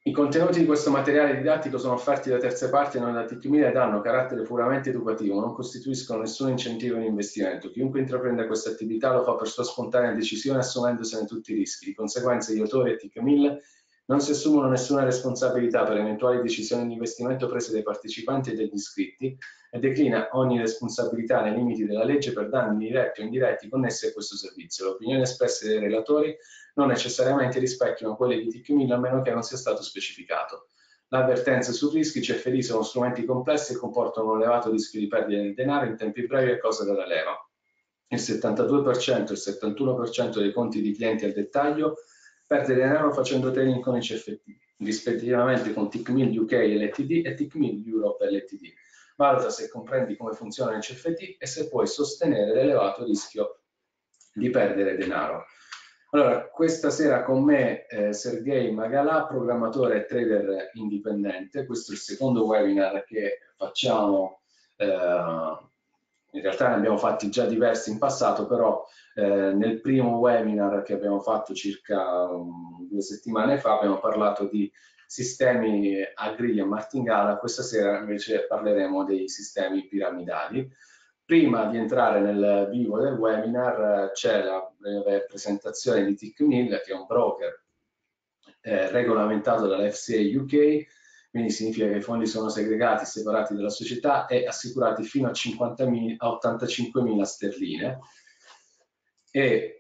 I contenuti di questo materiale didattico sono offerti da terze parti e non da TIC1000 ed hanno carattere puramente educativo, non costituiscono nessun incentivo in investimento. Chiunque intraprenda questa attività lo fa per sua spontanea decisione assumendosene tutti i rischi. Di conseguenza gli autori e TIC1000 non si assumono nessuna responsabilità per eventuali decisioni di investimento prese dai partecipanti e dagli iscritti e declina ogni responsabilità nei limiti della legge per danni diretti o indiretti connessi a questo servizio. Le opinioni espresse dai relatori non necessariamente rispecchiano quelle di TIC1000 a meno che non sia stato specificato. L'avvertenza su rischi CFD sono strumenti complessi e comportano un elevato rischio di perdita di denaro in tempi brevi a causa della leva. Il 72% e il 71% dei conti di clienti al dettaglio perde denaro facendo trading con i CFD, rispettivamente con TIC1000 UK LTD e TIC1000 Europe LTD. Valuta se comprendi come funziona il CFD e se puoi sostenere l'elevato rischio di perdere denaro. Allora, questa sera con me Sergei Magalà, programmatore e trader indipendente. Questo è il secondo webinar che facciamo. In realtà ne abbiamo fatti già diversi in passato, però nel primo webinar che abbiamo fatto circa 2 settimane fa abbiamo parlato di sistemi a griglia martingala. Questa sera invece parleremo dei sistemi piramidali. Prima di entrare nel vivo del webinar c'è la breve presentazione di TIC1000, che è un broker regolamentato dall'FCA UK, quindi significa che i fondi sono segregati, separati dalla società e assicurati fino a 85.000 sterline. E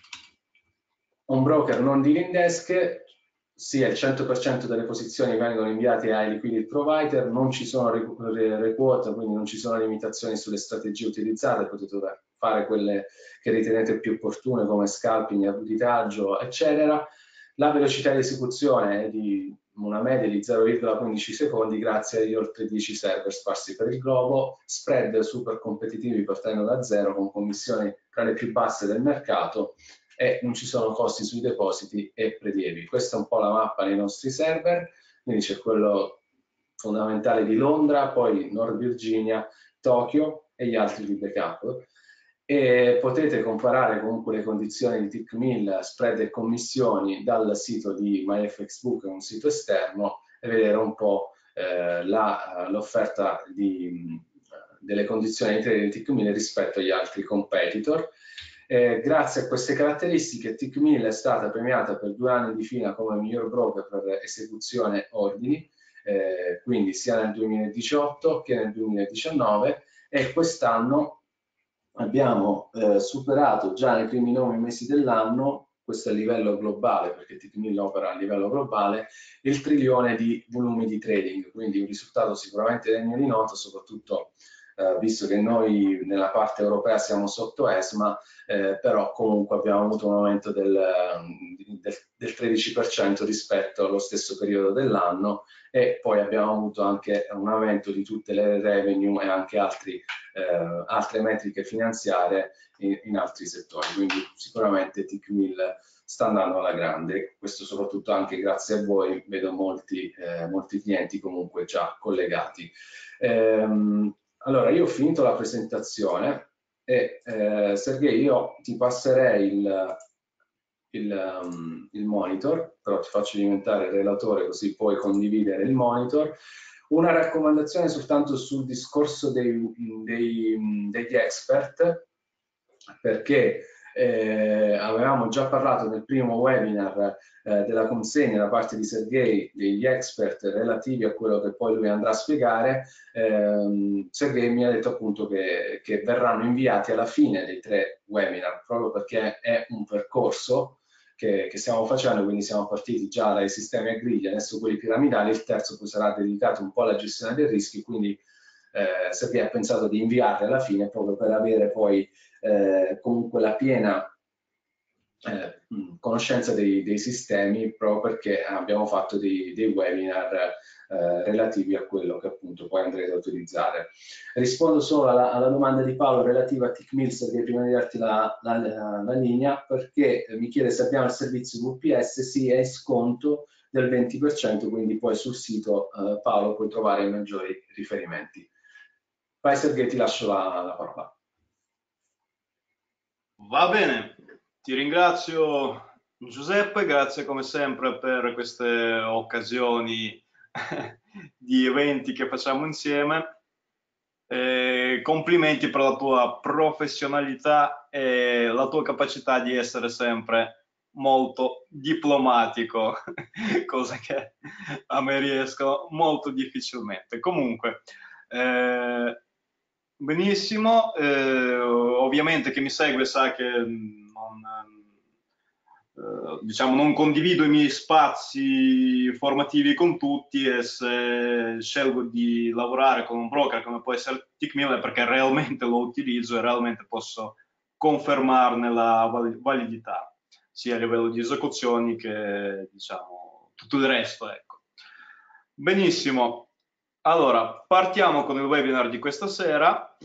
un broker non dealing desk, sia il 100% delle posizioni vengono inviate ai liquidity provider, non ci sono requote, quindi non ci sono limitazioni sulle strategie utilizzate, potete fare quelle che ritenete più opportune come scalping, arbitraggio, eccetera. La velocità di esecuzione è di una media di 0,15 secondi grazie agli oltre 10 server sparsi per il globo, spread super competitivi partendo da zero con commissioni tra le più basse del mercato e non ci sono costi sui depositi e prelievi. Questa è un po' la mappa dei nostri server, quindi c'è quello fondamentale di Londra, poi Nord Virginia, Tokyo e gli altri di backup. E potete comparare comunque le condizioni di TIC1000, spread e commissioni dal sito di MyFXBook, un sito esterno, e vedere un po' l'offerta delle condizioni di trading di TIC1000 rispetto agli altri competitor. Grazie a queste caratteristiche TIC1000 è stata premiata per 2 anni di fila come miglior broker per esecuzione ordini, quindi sia nel 2018 che nel 2019, e quest'anno abbiamo superato già nei primi 9 mesi dell'anno, questo a livello globale perché TIC1000 opera a livello globale, il trilione di volumi di trading, quindi un risultato sicuramente degno di nota, soprattutto visto che noi nella parte europea siamo sotto ESMA, però comunque abbiamo avuto un aumento del 13% rispetto allo stesso periodo dell'anno, e poi abbiamo avuto anche un aumento di tutte le revenue e anche altre metriche finanziarie in altri settori, quindi sicuramente TIC1000 sta andando alla grande, questo soprattutto anche grazie a voi, vedo molti clienti comunque già collegati. Allora, io ho finito la presentazione e Sergei, io ti passerei il monitor, però ti faccio diventare il relatore così puoi condividere il monitor. Una raccomandazione soltanto sul discorso degli expert, perché avevamo già parlato nel primo webinar della consegna da parte di Sergei degli expert relativi a quello che poi lui andrà a spiegare. Sergei mi ha detto appunto che verranno inviati alla fine dei 3 webinar, proprio perché è un percorso che stiamo facendo, quindi siamo partiti già dai sistemi a griglia, adesso quelli piramidali, il terzo poi sarà dedicato un po' alla gestione del rischio, quindi Sergei ha pensato di inviarli alla fine proprio per avere poi comunque la piena conoscenza dei sistemi, proprio perché abbiamo fatto dei webinar relativi a quello che appunto poi andrete a utilizzare. Rispondo solo alla domanda di Paolo relativa a TIC1000, Sergei, prima di darti la linea, perché mi chiede se abbiamo il servizio VPS. Sì, è sconto del 20%, quindi poi sul sito Paolo puoi trovare i maggiori riferimenti. Vai Sergei, ti lascio la parola. Va bene, ti ringrazio Giuseppe, grazie come sempre per queste occasioni di eventi che facciamo insieme. Complimenti per la tua professionalità e la tua capacità di essere sempre molto diplomatico, cosa che a me riescono molto difficilmente. Comunque, benissimo, ovviamente chi mi segue sa che diciamo, non condivido i miei spazi formativi con tutti, e se scelgo di lavorare con un broker come può essere Tickmill è perché realmente lo utilizzo e realmente posso confermarne la validità, sia a livello di esecuzioni che, diciamo, tutto il resto, ecco. Benissimo. Allora, partiamo con il webinar di questa sera.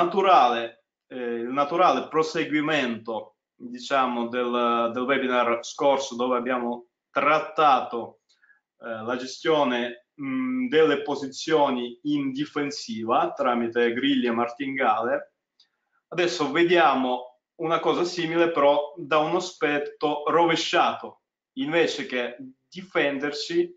Il naturale proseguimento, diciamo, del webinar scorso, dove abbiamo trattato la gestione delle posizioni in difensiva tramite griglie e martingale. Adesso vediamo una cosa simile, però da un aspetto rovesciato. Invece che difendersi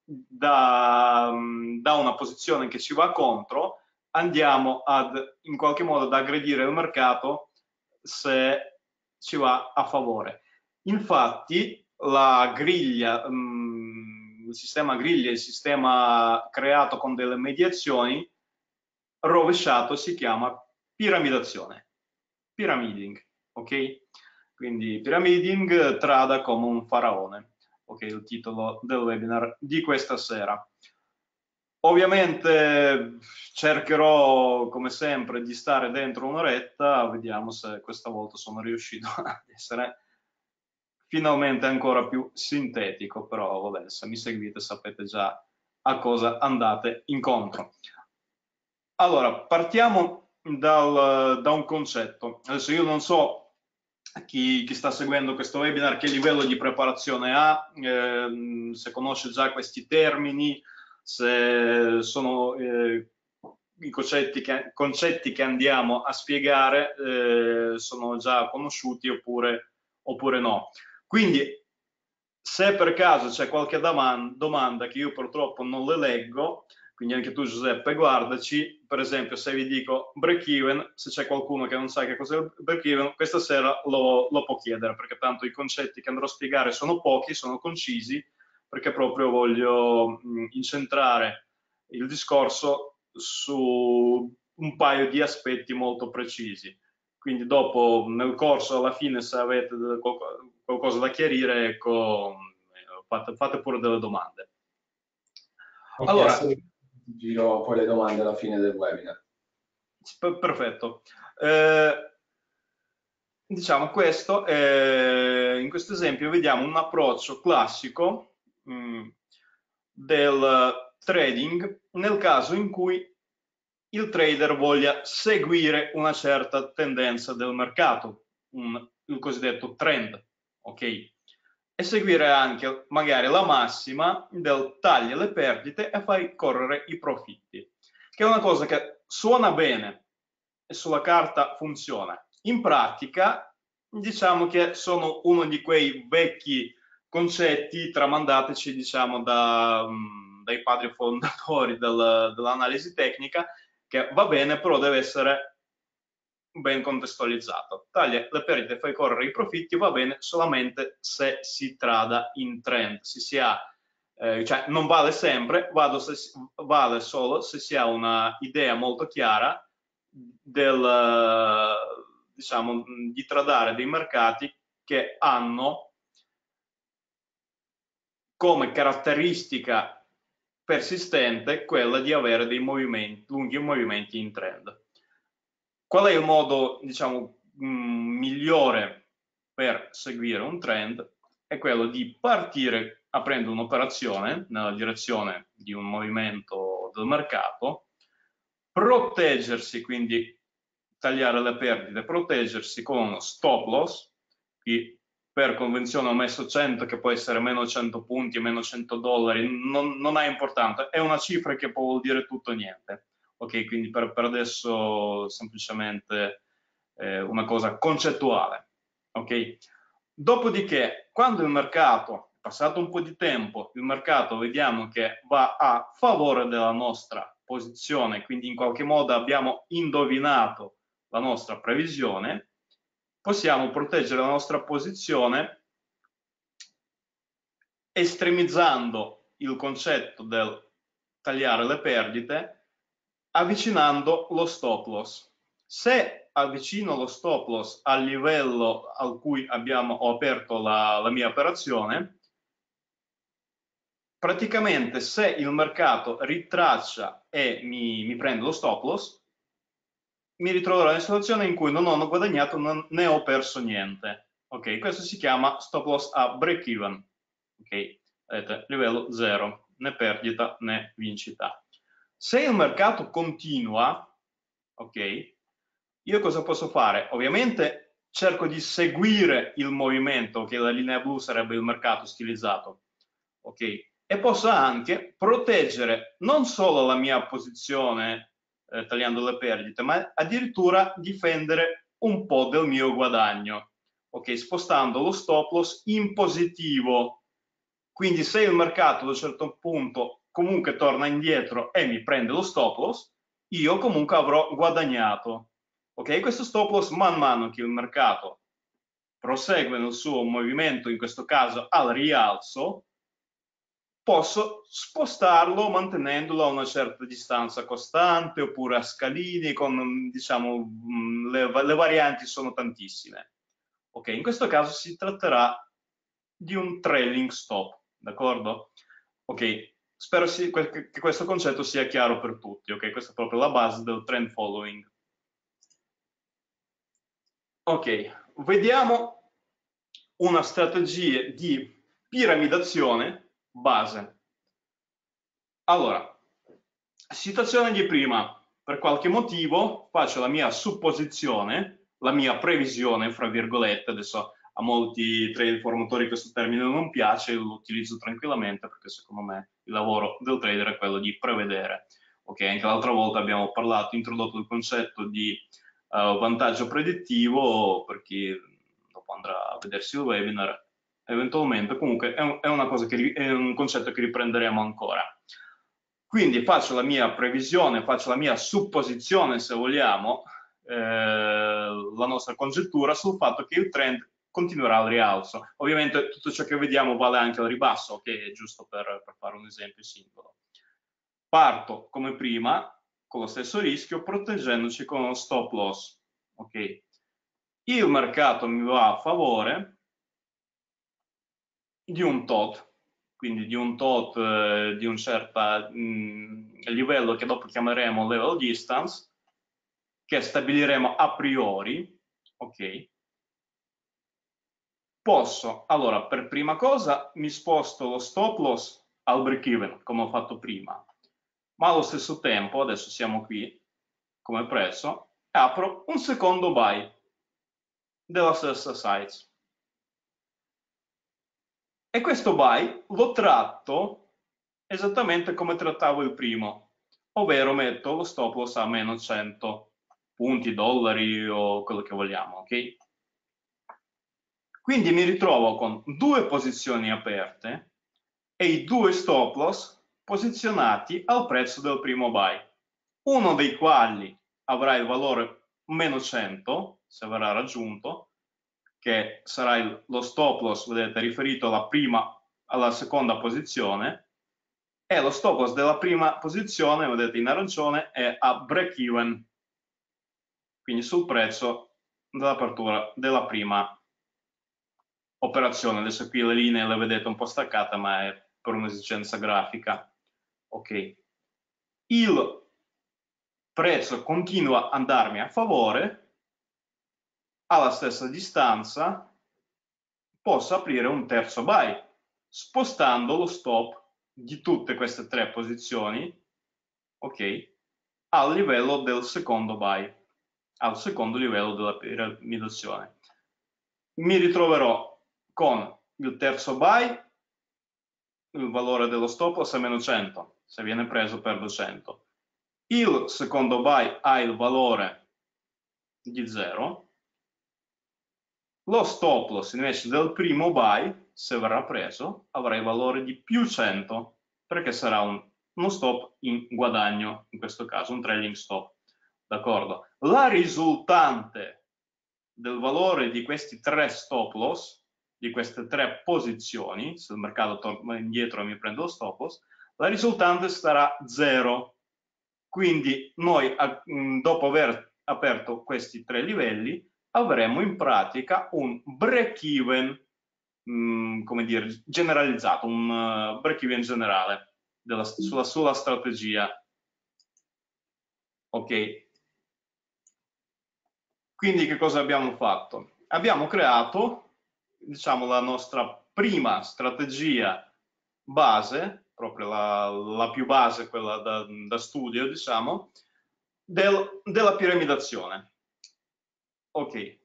da una posizione che ci va contro, andiamo in qualche modo ad aggredire il mercato se ci va a favore. Infatti la griglia, il sistema griglia, il sistema creato con delle mediazioni, rovesciato si chiama piramidazione, pyramiding, ok? Quindi pyramiding trada come un faraone, ok? Il titolo del webinar di questa sera. Ovviamente cercherò, come sempre, di stare dentro un'oretta, vediamo se questa volta sono riuscito ad essere finalmente ancora più sintetico, però vabbè, se mi seguite sapete già a cosa andate incontro. Allora, partiamo da un concetto. Adesso io non so chi sta seguendo questo webinar che livello di preparazione ha, se conosce già questi termini, se sono i concetti che andiamo a spiegare sono già conosciuti oppure no. Quindi, se per caso c'è qualche domanda che io purtroppo non le leggo, quindi anche tu Giuseppe guardaci, per esempio se vi dico break even, se c'è qualcuno che non sa che cos'è il break even, questa sera lo può chiedere, perché tanto i concetti che andrò a spiegare sono pochi, sono concisi, perché proprio voglio incentrare il discorso su un paio di aspetti molto precisi. Quindi dopo, nel corso, alla fine, se avete qualcosa da chiarire, ecco, fate pure delle domande. Ok, Allora, giro poi le domande alla fine del webinar. Perfetto. Diciamo questo, in questo esempio vediamo un approccio classico del trading nel caso in cui il trader voglia seguire una certa tendenza del mercato, il cosiddetto trend, ok? E seguire anche magari la massima del taglia le perdite e fai correre i profitti, che è una cosa che suona bene e sulla carta funziona. In pratica, diciamo che sono uno di quei vecchi concetti tramandateci, diciamo, dai padri fondatori dell'analisi tecnica, che va bene, però deve essere ben contestualizzato. Taglia le perdite, fai correre i profitti, va bene solamente se si trada in trend, cioè non vale sempre, vale solo se si ha una idea molto chiara diciamo, di tradare dei mercati che hanno come caratteristica persistente quella di avere dei lunghi movimenti in trend. Qual è il modo, diciamo, migliore per seguire un trend? È quello di partire aprendo un'operazione nella direzione di un movimento del mercato, proteggersi, quindi tagliare le perdite, proteggersi con uno stop loss. Qui per convenzione ho messo 100, che può essere meno 100 punti, meno 100 dollari, non ha importanza, è una cifra che può dire tutto o niente. Ok, quindi per adesso semplicemente una cosa concettuale. Ok, Dopodiché, quando il mercato, passato un po' di tempo, il mercato vediamo che va a favore della nostra posizione, quindi in qualche modo abbiamo indovinato la nostra previsione, possiamo proteggere la nostra posizione estremizzando il concetto del tagliare le perdite, avvicinando lo stop loss. Se avvicino lo stop loss al livello al cui ho aperto la mia operazione, praticamente se il mercato ritraccia e mi prende lo stop loss, mi ritroverò in una situazione in cui non ho guadagnato né ho perso niente. Ok, questo si chiama stop loss a break even. Ok, vedete, livello 0, né perdita né vincita. Se il mercato continua, ok, io cosa posso fare? Ovviamente cerco di seguire il movimento, che la linea blu sarebbe il mercato stilizzato, ok? E posso anche proteggere non solo la mia posizione tagliando le perdite, ma addirittura difendere un po' del mio guadagno, ok? Spostando lo stop loss in positivo. Quindi se il mercato ad un certo punto comunque torna indietro e mi prende lo stop loss, io comunque avrò guadagnato. Ok, questo stop loss man mano che il mercato prosegue nel suo movimento, in questo caso al rialzo, posso spostarlo mantenendolo a una certa distanza costante oppure a scalini, con, diciamo, le varianti sono tantissime. Ok, in questo caso si tratterà di un trailing stop, d'accordo? Ok, spero che questo concetto sia chiaro per tutti, ok? Questa è proprio la base del trend following. Ok, vediamo una strategia di piramidazione base. Allora, situazione di prima, per qualche motivo faccio la mia supposizione, la mia previsione, fra virgolette, adesso a molti trader formatori questo termine non piace, lo utilizzo tranquillamente perché secondo me il lavoro del trader è quello di prevedere. Ok, anche l'altra volta abbiamo introdotto il concetto di vantaggio predittivo, per chi dopo andrà a vedersi il webinar, eventualmente, comunque è un concetto che riprenderemo ancora. Quindi faccio la mia previsione, faccio la mia supposizione, se vogliamo, la nostra congettura sul fatto che il trend continuerà al rialzo. Ovviamente tutto ciò che vediamo vale anche al ribasso, che è giusto per fare un esempio singolo. Parto come prima, con lo stesso rischio, proteggendoci con uno stop loss. Ok. Il mercato mi va a favore di un tot, quindi di un tot di un certo livello che dopo chiameremo level distance, che stabiliremo a priori, ok? Posso, allora, per prima cosa mi sposto lo stop loss al break even, come ho fatto prima, ma allo stesso tempo, adesso siamo qui, come prezzo, apro un secondo buy della stessa size. E questo buy lo tratto esattamente come trattavo il primo, ovvero metto lo stop loss a meno 100 punti, dollari o quello che vogliamo, ok? Quindi mi ritrovo con due posizioni aperte e i due stop loss posizionati al prezzo del primo buy, uno dei quali avrà il valore meno 100 se verrà raggiunto, che sarà lo stop loss, vedete, riferito alla seconda posizione, e lo stop loss della prima posizione, vedete in arancione, è a break even, quindi sul prezzo dell'apertura della prima operazione. Adesso qui le linee le vedete un po' staccate, ma è per un'esigenza grafica. Ok, il prezzo continua ad andarmi a favore, alla stessa distanza posso aprire un terzo buy, spostando lo stop di tutte queste tre posizioni, ok, al livello del secondo buy, al secondo livello della piramidazione. Mi ritroverò con il terzo buy, il valore dello stop loss è meno 100, se viene preso perdo 100. Il secondo buy ha il valore di 0 Lo stop loss invece del primo buy, se verrà preso, avrà il valore di più 100, perché sarà uno stop in guadagno, in questo caso un trailing stop. D'accordo? La risultante del valore di questi 3 stop loss, di queste 3 posizioni, se il mercato torna indietro e mi prende lo stop loss, la risultante sarà 0. Quindi noi, dopo aver aperto questi 3 livelli, avremo in pratica un break-even, come dire, generalizzato, un break-even generale sulla strategia. Ok? Quindi che cosa abbiamo fatto? Abbiamo creato, diciamo, la nostra prima strategia base, proprio la più base, quella da studio, diciamo, della piramidazione. Ok.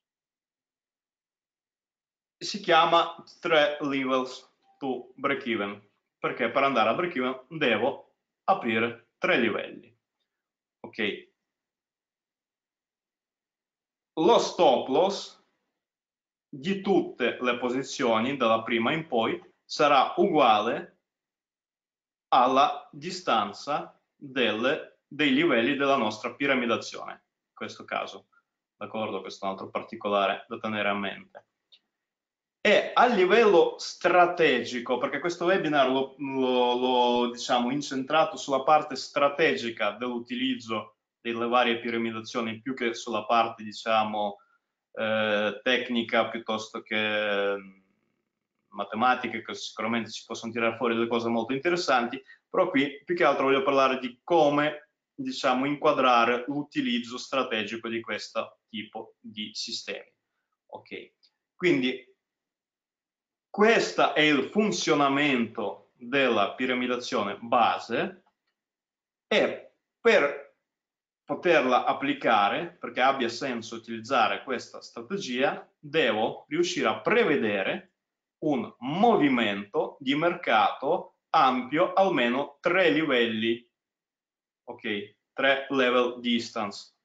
Si chiama 3 levels to break even, perché per andare a break even devo aprire 3 livelli. Ok. Lo stop loss di tutte le posizioni, dalla prima in poi, sarà uguale alla distanza dei livelli della nostra piramidazione, in questo caso. D'accordo? Questo è un altro particolare da tenere a mente. E a livello strategico, perché questo webinar l'ho diciamo, incentrato sulla parte strategica dell'utilizzo delle varie piramidazioni, più che sulla parte, diciamo, tecnica piuttosto che matematica, che sicuramente ci possono tirare fuori delle cose molto interessanti, però qui più che altro voglio parlare di come, diciamo, inquadrare l'utilizzo strategico di questo tipo di sistemi. Ok, quindi questo è il funzionamento della piramidazione base e per poterla applicare, perché abbia senso utilizzare questa strategia, devo riuscire a prevedere un movimento di mercato ampio almeno 3 livelli, ok, 3 level distance,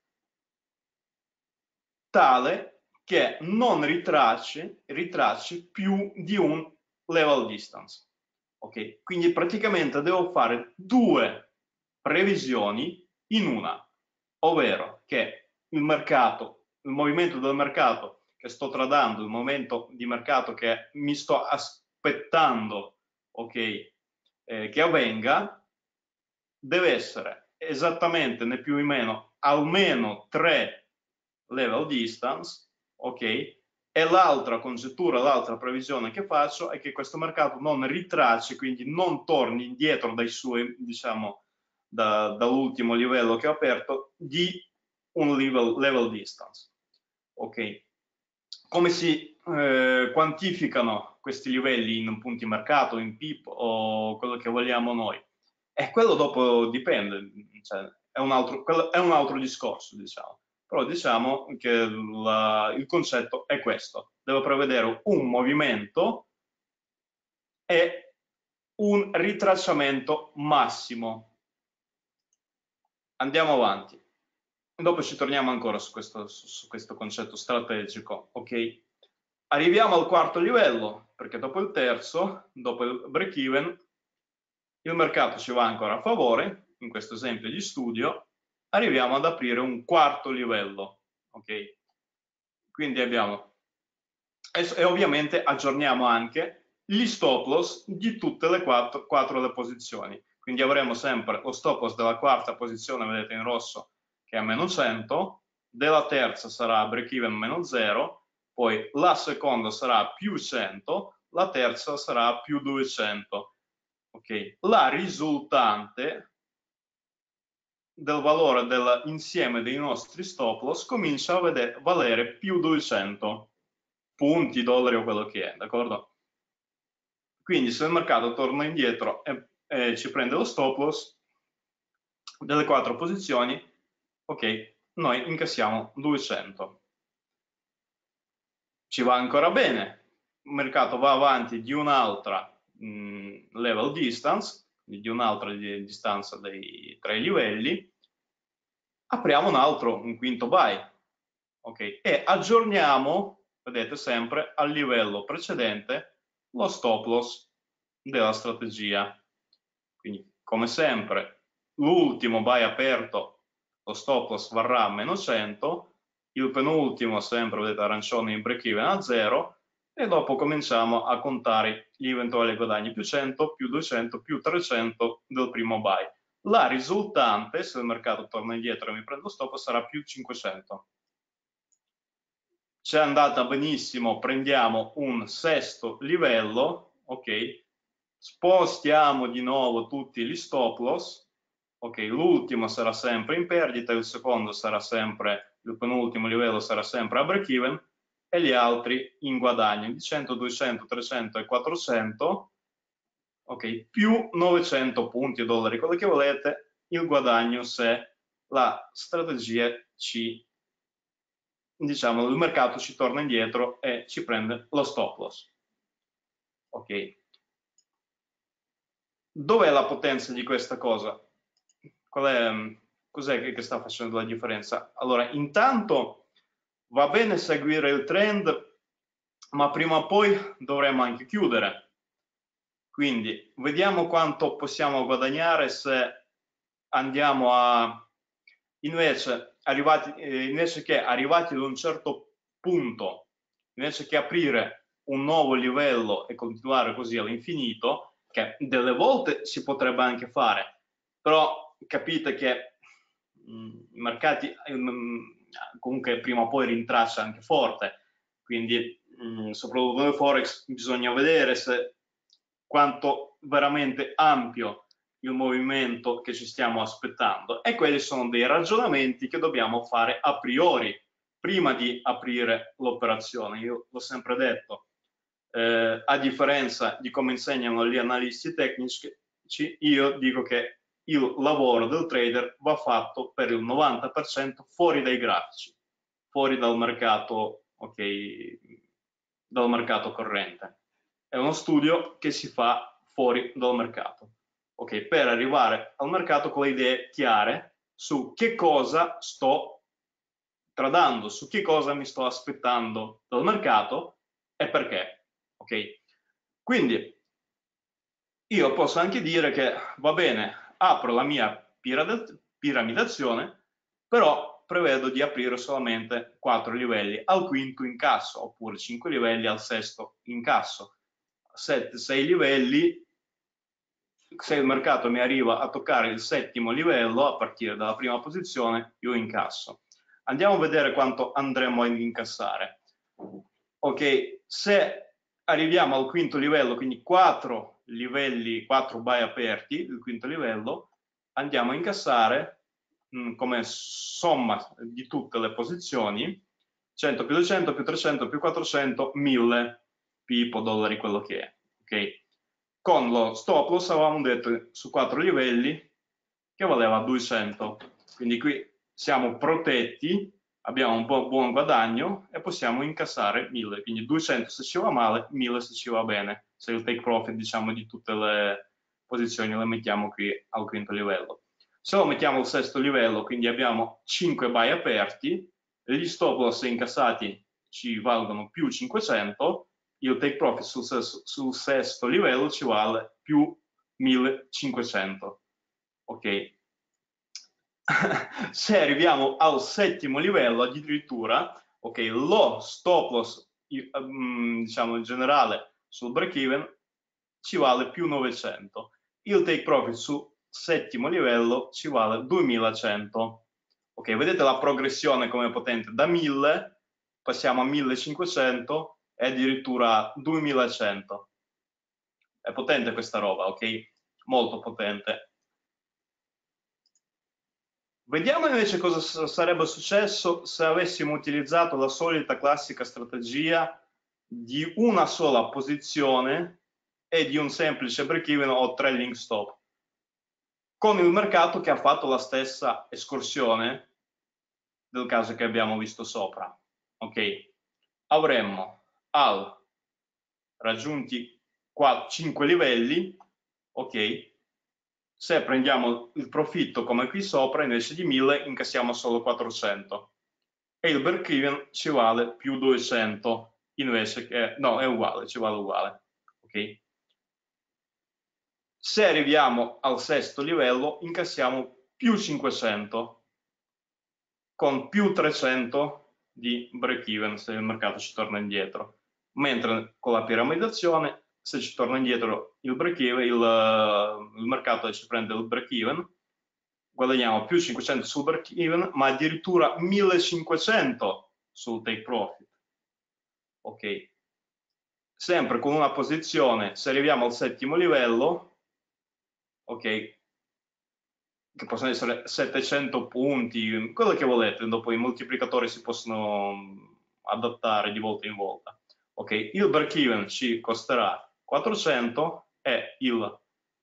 tale che non ritracci più di un level distance. Ok, quindi praticamente devo fare 2 previsioni in una, ovvero che il mercato, il movimento del mercato che sto tradando, il momento di mercato che mi sto aspettando, ok, che avvenga, deve essere esattamente né più né meno almeno 3 level distance, ok? E l'altra congettura, l'altra previsione che faccio è che questo mercato non ritracci, quindi non torni indietro dai suoi, diciamo, dall'ultimo livello che ho aperto di un level distance. Ok? Come si quantificano questi livelli in punti mercato, in pip o quello che vogliamo noi? E quello dopo dipende, cioè, è un altro discorso, diciamo. Però diciamo che il concetto è questo. Devo prevedere un movimento e un ritracciamento massimo. Andiamo avanti. Dopo ci torniamo ancora su questo concetto strategico, ok? Arriviamo al quarto livello, perché dopo il terzo, dopo il break-even, il mercato ci va ancora a favore, in questo esempio di studio, arriviamo ad aprire un quarto livello, ok? Quindi abbiamo, e ovviamente aggiorniamo anche gli stop loss di tutte le quattro le posizioni. Quindi avremo sempre lo stop loss della quarta posizione, vedete in rosso, che è a meno 100, della terza sarà break even meno 0, poi la seconda sarà più 100, la terza sarà più 200. Okay. La risultante del valore dell'insieme dei nostri stop loss comincia a valere più 200 punti, dollari o quello che è, d'accordo? Quindi se il mercato torna indietro e ci prende lo stop loss delle 4 posizioni, ok, noi incassiamo 200. Ci va ancora bene, il mercato va avanti di un'altra level distance, di un'altra distanza dei 3 livelli, apriamo un quinto buy, ok, e aggiorniamo vedete sempre al livello precedente lo stop loss della strategia. Quindi come sempre l'ultimo buy aperto, lo stop loss varrà a meno 100, il penultimo sempre, vedete, arancione in break even a 0, e dopo cominciamo a contare gli eventuali guadagni più 100, più 200, più 300 del primo buy. La risultante, se il mercato torna indietro e mi prendo stop, sarà più 500. C'è andata benissimo, prendiamo un sesto livello, ok, spostiamo di nuovo tutti gli stop loss, ok, l'ultimo sarà sempre in perdita, il secondo sarà sempre, il penultimo livello sarà sempre a break even, e gli altri in guadagno di 100, 200, 300 e 400, ok, più 900 punti o dollari, quello che volete, il guadagno se la strategia diciamo, il mercato ci torna indietro e ci prende lo stop loss. Ok. Dov'è la potenza di questa cosa? Cos'è che sta facendo la differenza? Allora, intanto va bene seguire il trend, ma prima o poi dovremo anche chiudere. Quindi vediamo quanto possiamo guadagnare se andiamo a invece che arrivati ad un certo punto, invece che aprire un nuovo livello e continuare così all'infinito, che delle volte si potrebbe anche fare, però capite che i mercati comunque prima o poi rintraccia anche forte, quindi soprattutto nel Forex bisogna vedere quanto veramente ampio il movimento che ci stiamo aspettando, e quelli sono dei ragionamenti che dobbiamo fare a priori prima di aprire l'operazione. Io l'ho sempre detto, a differenza di come insegnano gli analisti tecnici, io dico che il lavoro del trader va fatto per il 90% fuori dai grafici, fuori dal mercato, ok, dal mercato corrente. È uno studio che si fa fuori dal mercato, ok, per arrivare al mercato con le idee chiare su che cosa sto tradando, su che cosa mi sto aspettando dal mercato e perché, ok? Quindi io posso anche dire che va bene, apro la mia piramidazione, però prevedo di aprire solamente 4 livelli al quinto incasso, oppure 5 livelli al sesto incasso. 7-6 livelli, se il mercato mi arriva a toccare il settimo livello a partire dalla prima posizione, io incasso. Andiamo a vedere quanto andremo ad incassare. Ok, se arriviamo al quinto livello, quindi 4 livelli, 4 buy aperti, il quinto livello, andiamo a incassare come somma di tutte le posizioni 100 più 200 più 300 più 400, 1000 pippo, dollari, quello che è. Ok, con lo stop loss avevamo detto su 4 livelli che valeva 200, quindi qui siamo protetti, abbiamo un po' buon guadagno e possiamo incassare 1000, quindi 200 se ci va male, 1000 se ci va bene, se il take profit, diciamo, di tutte le posizioni le mettiamo qui al quinto livello. Se lo mettiamo al sesto livello, quindi abbiamo 5 buy aperti, gli stop loss incassati ci valgono più 500, il take profit sul sesto livello ci vale più 1500. Ok, se arriviamo al settimo livello addirittura, ok, lo stop loss diciamo in generale sul break even ci vale più 900, il take profit su settimo livello ci vale 2100. Ok, vedete la progressione come potente, da 1000 passiamo a 1500 e addirittura a 2100. È potente questa roba, ok? Molto potente. Vediamo invece cosa sarebbe successo se avessimo utilizzato la solita classica strategia di una sola posizione e di un semplice break-even o trailing stop, con il mercato che ha fatto la stessa escursione del caso che abbiamo visto sopra. Ok, avremmo raggiunti 5 livelli, ok, se prendiamo il profitto come qui sopra, invece di 1000 incassiamo solo 400 e il break even ci vale più 200. invece che, no, è uguale, ci vale uguale, ok? Se arriviamo al sesto livello, incassiamo più 500 con più 300 di break-even se il mercato ci torna indietro. Mentre con la piramidazzione, se ci torna indietro il break-even, il mercato ci prende il break-even, guadagniamo più 500 sul break-even, ma addirittura 1500 sul take profit. Ok? Sempre con una posizione, se arriviamo al settimo livello, ok, che possono essere 700 punti, quello che volete, dopo i moltiplicatori si possono adattare di volta in volta. Ok, il break-even ci costerà 400 e il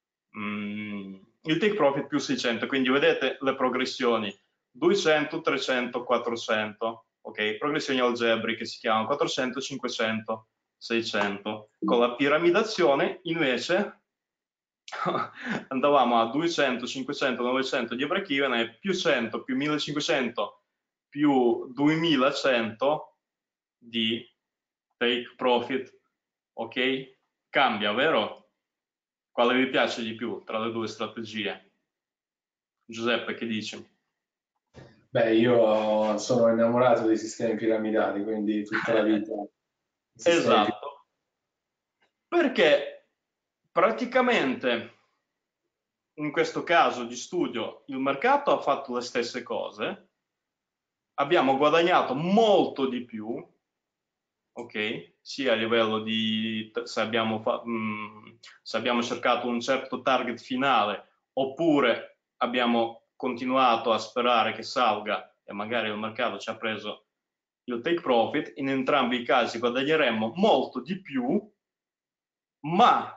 take profit più 600, quindi vedete le progressioni 200, 300, 400, ok, progressioni algebriche si chiamano 400, 500, 600. Con la piramidazione invece andavamo a 200, 500, 900 di break even e più 100, più 1500, più 2100 di take profit, ok? Cambia, vero? Quale vi piace di più tra le due strategie? Giuseppe, che dici? Beh, io sono innamorato dei sistemi piramidali, quindi tutta la vita sistemi piramidali. Esatto, perché praticamente in questo caso di studio il mercato ha fatto le stesse cose, abbiamo guadagnato molto di più, ok? Sia a livello di se abbiamo cercato un certo target finale oppure abbiamo continuato a sperare che salga e magari il mercato ci ha preso il take profit, in entrambi i casi guadagneremmo molto di più, ma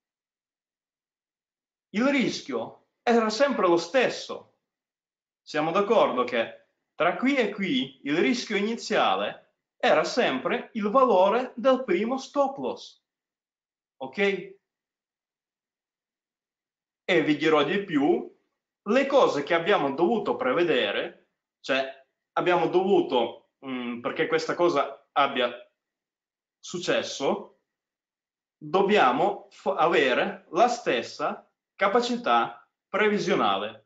il rischio era sempre lo stesso. Siamo d'accordo che tra qui e qui il rischio iniziale era sempre il valore del primo stop loss. Ok? E vi dirò di più, le cose che abbiamo dovuto prevedere, cioè abbiamo dovuto, perché questa cosa abbia successo, dobbiamo avere la stessa capacità previsionale.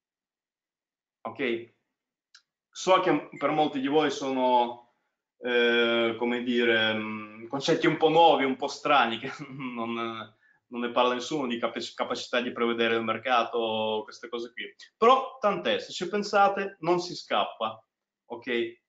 Ok? So che per molti di voi sono, come dire, concetti un po' nuovi, un po' strani, che non ne parla nessuno di capacità di prevedere il mercato, queste cose qui. Però tant'è, se ci pensate non si scappa, ok?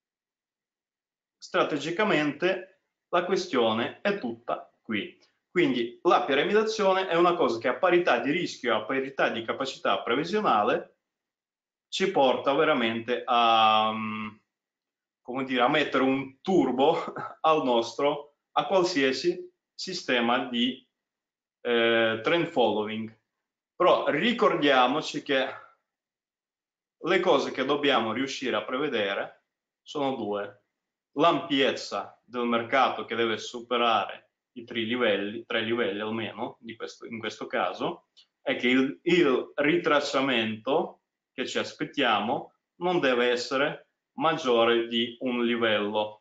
Strategicamente la questione è tutta qui. Quindi la piramidazzione è una cosa che a parità di rischio e a parità di capacità previsionale ci porta veramente a, come dire, a mettere un turbo a qualsiasi sistema di trend following. Però ricordiamoci che le cose che dobbiamo riuscire a prevedere sono due: l'ampiezza del mercato che deve superare i tre livelli almeno in questo caso, è che il ritracciamento che ci aspettiamo non deve essere maggiore di un livello.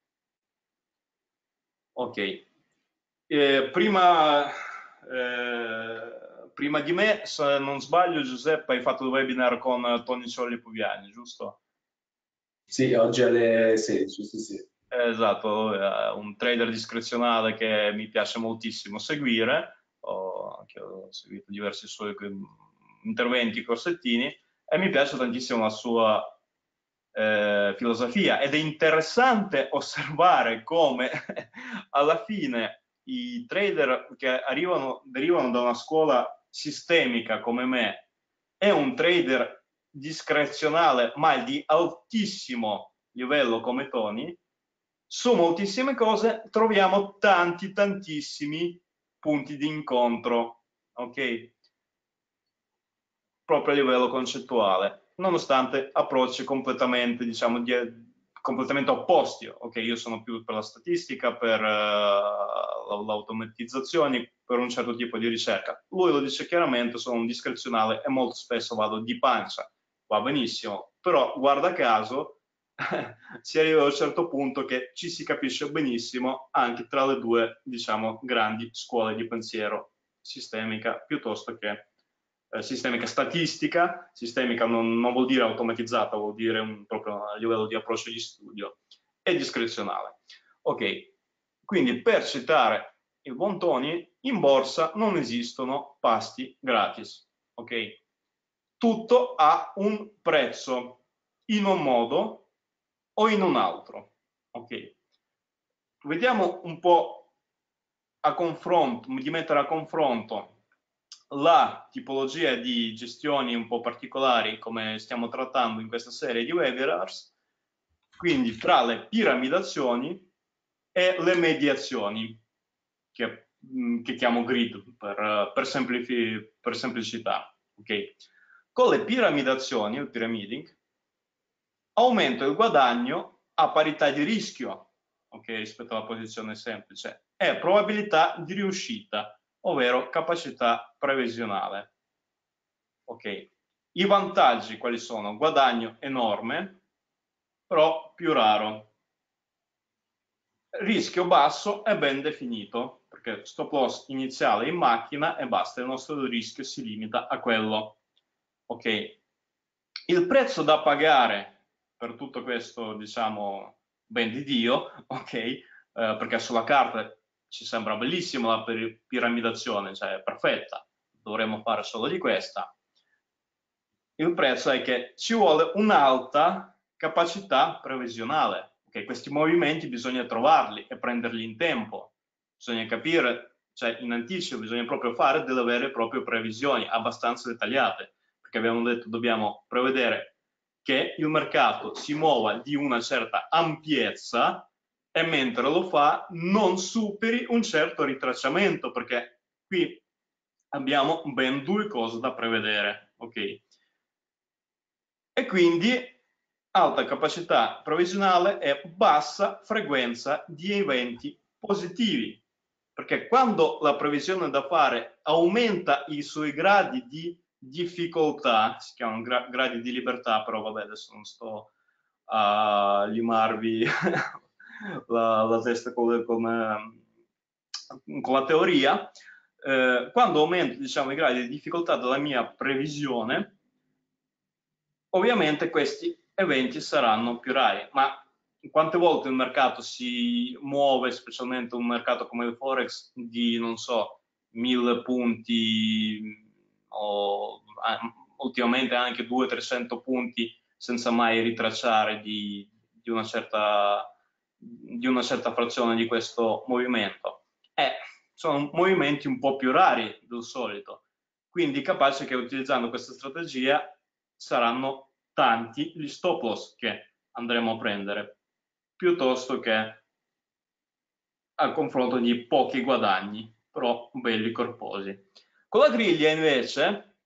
Ok, prima di me, se non sbaglio, Giuseppe, hai fatto il webinar con Tony Ciolli Puviani, giusto? Sì, oggi alle 16, sì, sì. Esatto, un trader discrezionale che mi piace moltissimo seguire, che ho seguito diversi suoi interventi, corsettini, e mi piace tantissimo la sua filosofia, ed è interessante osservare come alla fine i trader che derivano da una scuola sistemica come me e un trader discrezionale ma di altissimo livello come Tony, su moltissime cose troviamo tantissimi punti di incontro, ok? Proprio a livello concettuale, nonostante approcci completamente, diciamo, completamente opposti. Ok, io sono più per la statistica, per l'automatizzazione, per un certo tipo di ricerca. Lui lo dice chiaramente, sono un discrezionale e molto spesso vado di pancia. Va benissimo, però guarda caso si arriva a un certo punto che ci si capisce benissimo anche tra le due, diciamo, grandi scuole di pensiero, sistemica piuttosto che sistemica statistica. Sistemica non vuol dire automatizzata, vuol dire proprio a livello di approccio di studio, e discrezionale. Ok, quindi per citare il buon Tony, in borsa non esistono pasti gratis, ok? Tutto ha un prezzo, in un modo o in un altro, ok? Vediamo un po' a confronto, di mettere a confronto la tipologia di gestioni un po' particolari come stiamo trattando in questa serie di webinars, quindi tra le piramidazioni e le mediazioni, che chiamo grid per semplicità. Okay? Con le piramidazioni, il pyramiding, aumento il guadagno a parità di rischio, okay, rispetto alla posizione semplice, e probabilità di riuscita, ovvero capacità previsionale. Ok, i vantaggi quali sono? Guadagno enorme, però più raro. Rischio basso e ben definito, perché stop loss iniziale in macchina e basta, il nostro rischio si limita a quello. Ok, il prezzo da pagare per tutto questo, diciamo, ben di Dio, ok, perché sulla carta ci sembra bellissima la piramidazione, cioè è perfetta, dovremmo fare solo di questa. Il prezzo è che ci vuole un'alta capacità previsionale. Okay? Questi movimenti bisogna trovarli e prenderli in tempo. Bisogna capire, cioè in anticipo bisogna proprio fare delle vere e proprie previsioni abbastanza dettagliate, perché abbiamo detto dobbiamo prevedere che il mercato si muova di una certa ampiezza e mentre lo fa non superi un certo ritracciamento, perché qui abbiamo ben due cose da prevedere. Ok? E quindi alta capacità previsionale e bassa frequenza di eventi positivi, perché quando la previsione da fare aumenta i suoi gradi di difficoltà, si chiamano gradi di libertà, però vabbè adesso non sto a limarvi la testa con la teoria, quando aumento, diciamo, i gradi di difficoltà della mia previsione, ovviamente questi eventi saranno più rari, ma quante volte il mercato si muove, specialmente un mercato come il Forex, di, non so, 1000 punti o ultimamente anche 200-300 punti senza mai ritracciare di una certa frazione di questo movimento. Sono movimenti un po' più rari del solito, quindi capace che utilizzando questa strategia saranno tanti gli stop loss che andremo a prendere, piuttosto che al confronto di pochi guadagni, però belli corposi. Con la griglia invece,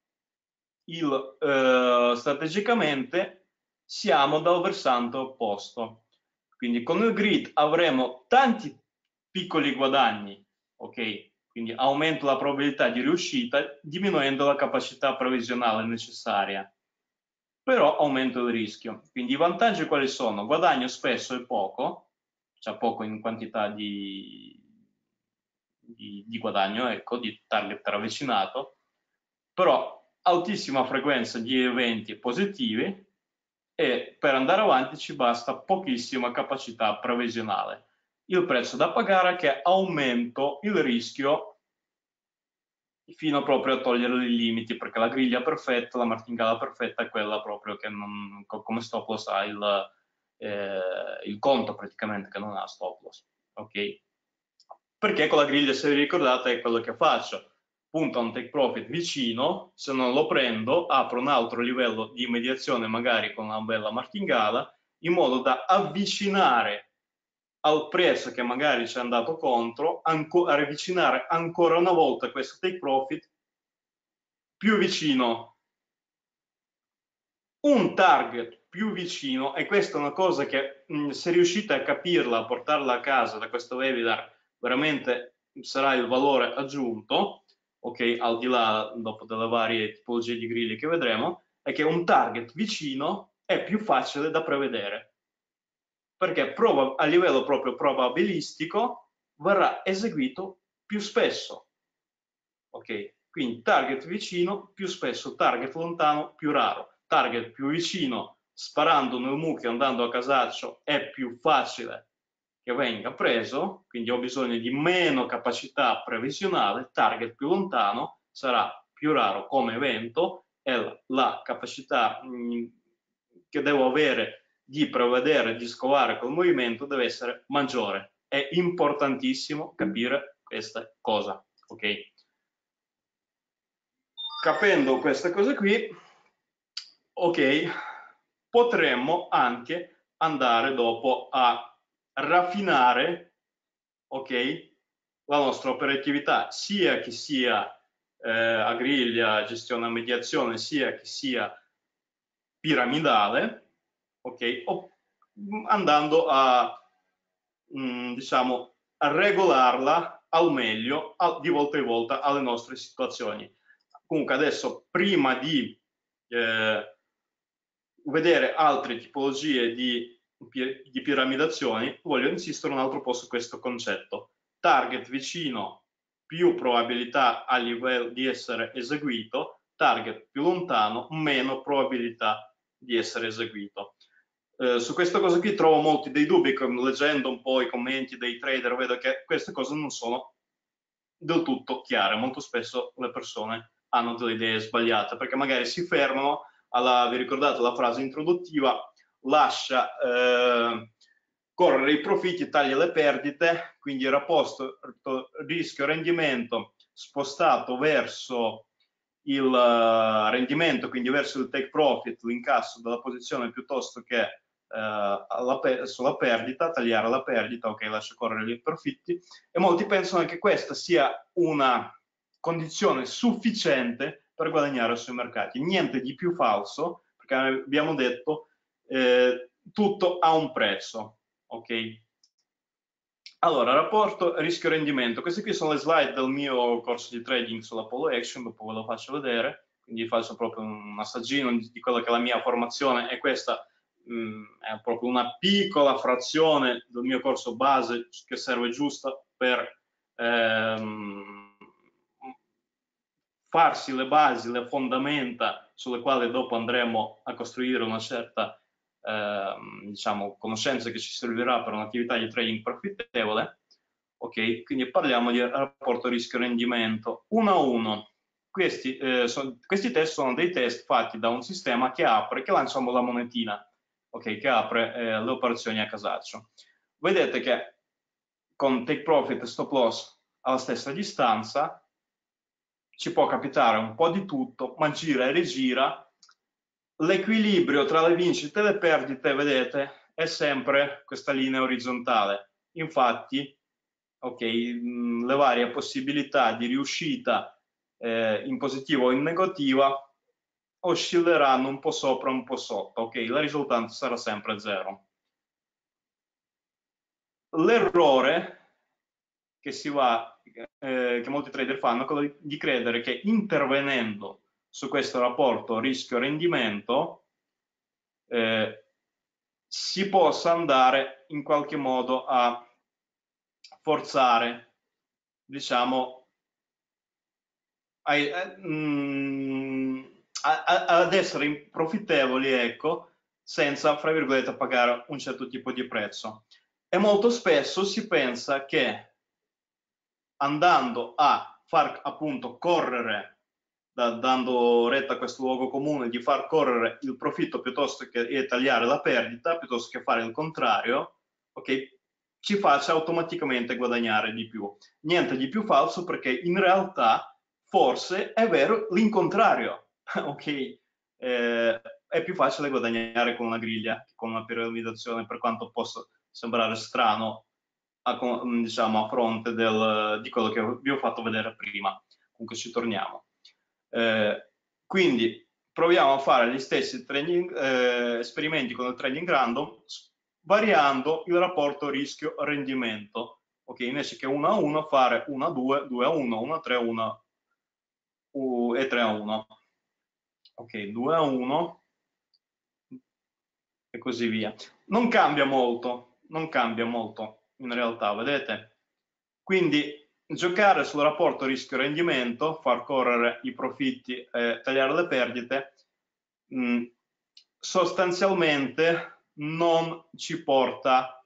strategicamente siamo dal versante opposto. Quindi con il grid avremo tanti piccoli guadagni, ok? Quindi aumento la probabilità di riuscita diminuendo la capacità previsionale necessaria, però aumento il rischio. Quindi i vantaggi quali sono? Guadagno spesso e poco, cioè poco in quantità di guadagno, ecco, di target ravvicinato, però altissima frequenza di eventi positivi e per andare avanti ci basta pochissima capacità previsionale. Il prezzo da pagare è che aumento il rischio fino proprio a togliere i limiti, perché la griglia perfetta, la martingala perfetta è quella proprio che non, come stop loss ha il conto praticamente che non ha stop loss, ok? Perché con la griglia, se vi ricordate, è quello che faccio: punto a un take profit vicino, se non lo prendo apro un altro livello di mediazione magari con una bella martingala, in modo da avvicinare al prezzo che magari ci è andato contro, avvicinare ancora una volta questo take profit più vicino, un target più vicino, e questa è una cosa che se riuscite a capirla, a portarla a casa da questo webinar, veramente sarà il valore aggiunto, ok, al di là dopo delle varie tipologie di griglie che vedremo, è che un target vicino è più facile da prevedere. perché a livello proprio probabilistico verrà eseguito più spesso. Ok? Quindi target vicino più spesso, target lontano più raro. Target più vicino, sparando nel mucchio, andando a casaccio, è più facile che venga preso, quindi ho bisogno di meno capacità previsionale. Target più lontano sarà più raro come evento e la capacità che devo avere di prevedere, di scovare col movimento deve essere maggiore. È importantissimo capire questa cosa, ok? Capendo queste cose qui, ok, potremmo anche andare dopo a raffinare, ok, la nostra operatività, sia che sia a griglia, gestione a mediazione, sia che sia piramidale, ok, andando a, diciamo, a regolarla al meglio di volta in volta alle nostre situazioni. Comunque adesso, prima di vedere altre tipologie di piramidazioni, voglio insistere un altro po' su questo concetto. Target vicino, più probabilità a livello di essere eseguito, target più lontano, meno probabilità di essere eseguito. Su questa cosa qui trovo molti dei dubbi, leggendo un po' i commenti dei trader, vedo che queste cose non sono del tutto chiare. Molto spesso le persone hanno delle idee sbagliate, perché magari si fermano vi ricordate la frase introduttiva, lascia correre i profitti, taglia le perdite, quindi il rapporto rischio-rendimento spostato verso il rendimento, quindi verso il take profit, l'incasso della posizione piuttosto che sulla perdita, tagliare la perdita, ok, lascia correre i profitti, e molti pensano che questa sia una condizione sufficiente per guadagnare sui mercati. Niente di più falso, perché abbiamo detto tutto ha un prezzo, ok? Allora, rapporto rischio-rendimento. Queste qui sono le slide del mio corso di trading sulla Polo Action, dopo ve lo faccio vedere, quindi faccio proprio un assaggino di quella che è la mia formazione, e questa è proprio una piccola frazione del mio corso base che serve giusta per farsi le basi, le fondamenta sulle quali dopo andremo a costruire una certa diciamo, conoscenza che ci servirà per un'attività di trading profittevole. Ok, quindi parliamo di rapporto rischio-rendimento 1 a 1. Questi test sono dei test fatti da un sistema che apre, che lancia la monetina, ok, che apre le operazioni a casaccio. Vedete che con take profit e stop loss alla stessa distanza ci può capitare un po' di tutto, ma gira e rigira. L'equilibrio tra le vincite e le perdite, vedete, è sempre questa linea orizzontale. Infatti, ok, le varie possibilità di riuscita in positivo o in negativa oscilleranno un po' sopra, un po' sotto, ok? La risultante sarà sempre 0. L'errore che molti trader fanno è quello di credere che intervenendo su questo rapporto rischio-rendimento si possa andare in qualche modo a forzare, diciamo, ad essere profittevoli, ecco, senza, fra virgolette, pagare un certo tipo di prezzo. E molto spesso si pensa che andando a far appunto correre, dando retta a questo luogo comune, di far correre il profitto piuttosto che tagliare la perdita, piuttosto che fare il contrario, ok, ci faccia automaticamente guadagnare di più. Niente di più falso, perché in realtà forse è vero l'incontrario, ok? È più facile guadagnare con una griglia che con una piramidazzione, per quanto possa sembrare strano diciamo, a fronte di quello che vi ho fatto vedere prima. Comunque ci torniamo. Quindi proviamo a fare gli stessi esperimenti con il trading random, variando il rapporto rischio-rendimento. Ok, invece che 1 a 1 fare 1 a 2, 2 a 1, 1 a 3, 1 e 3 a 1. Ok, 2 a 1 e così via. Non cambia molto, non cambia molto in realtà, vedete? Quindi giocare sul rapporto rischio-rendimento, far correre i profitti e tagliare le perdite, sostanzialmente non ci porta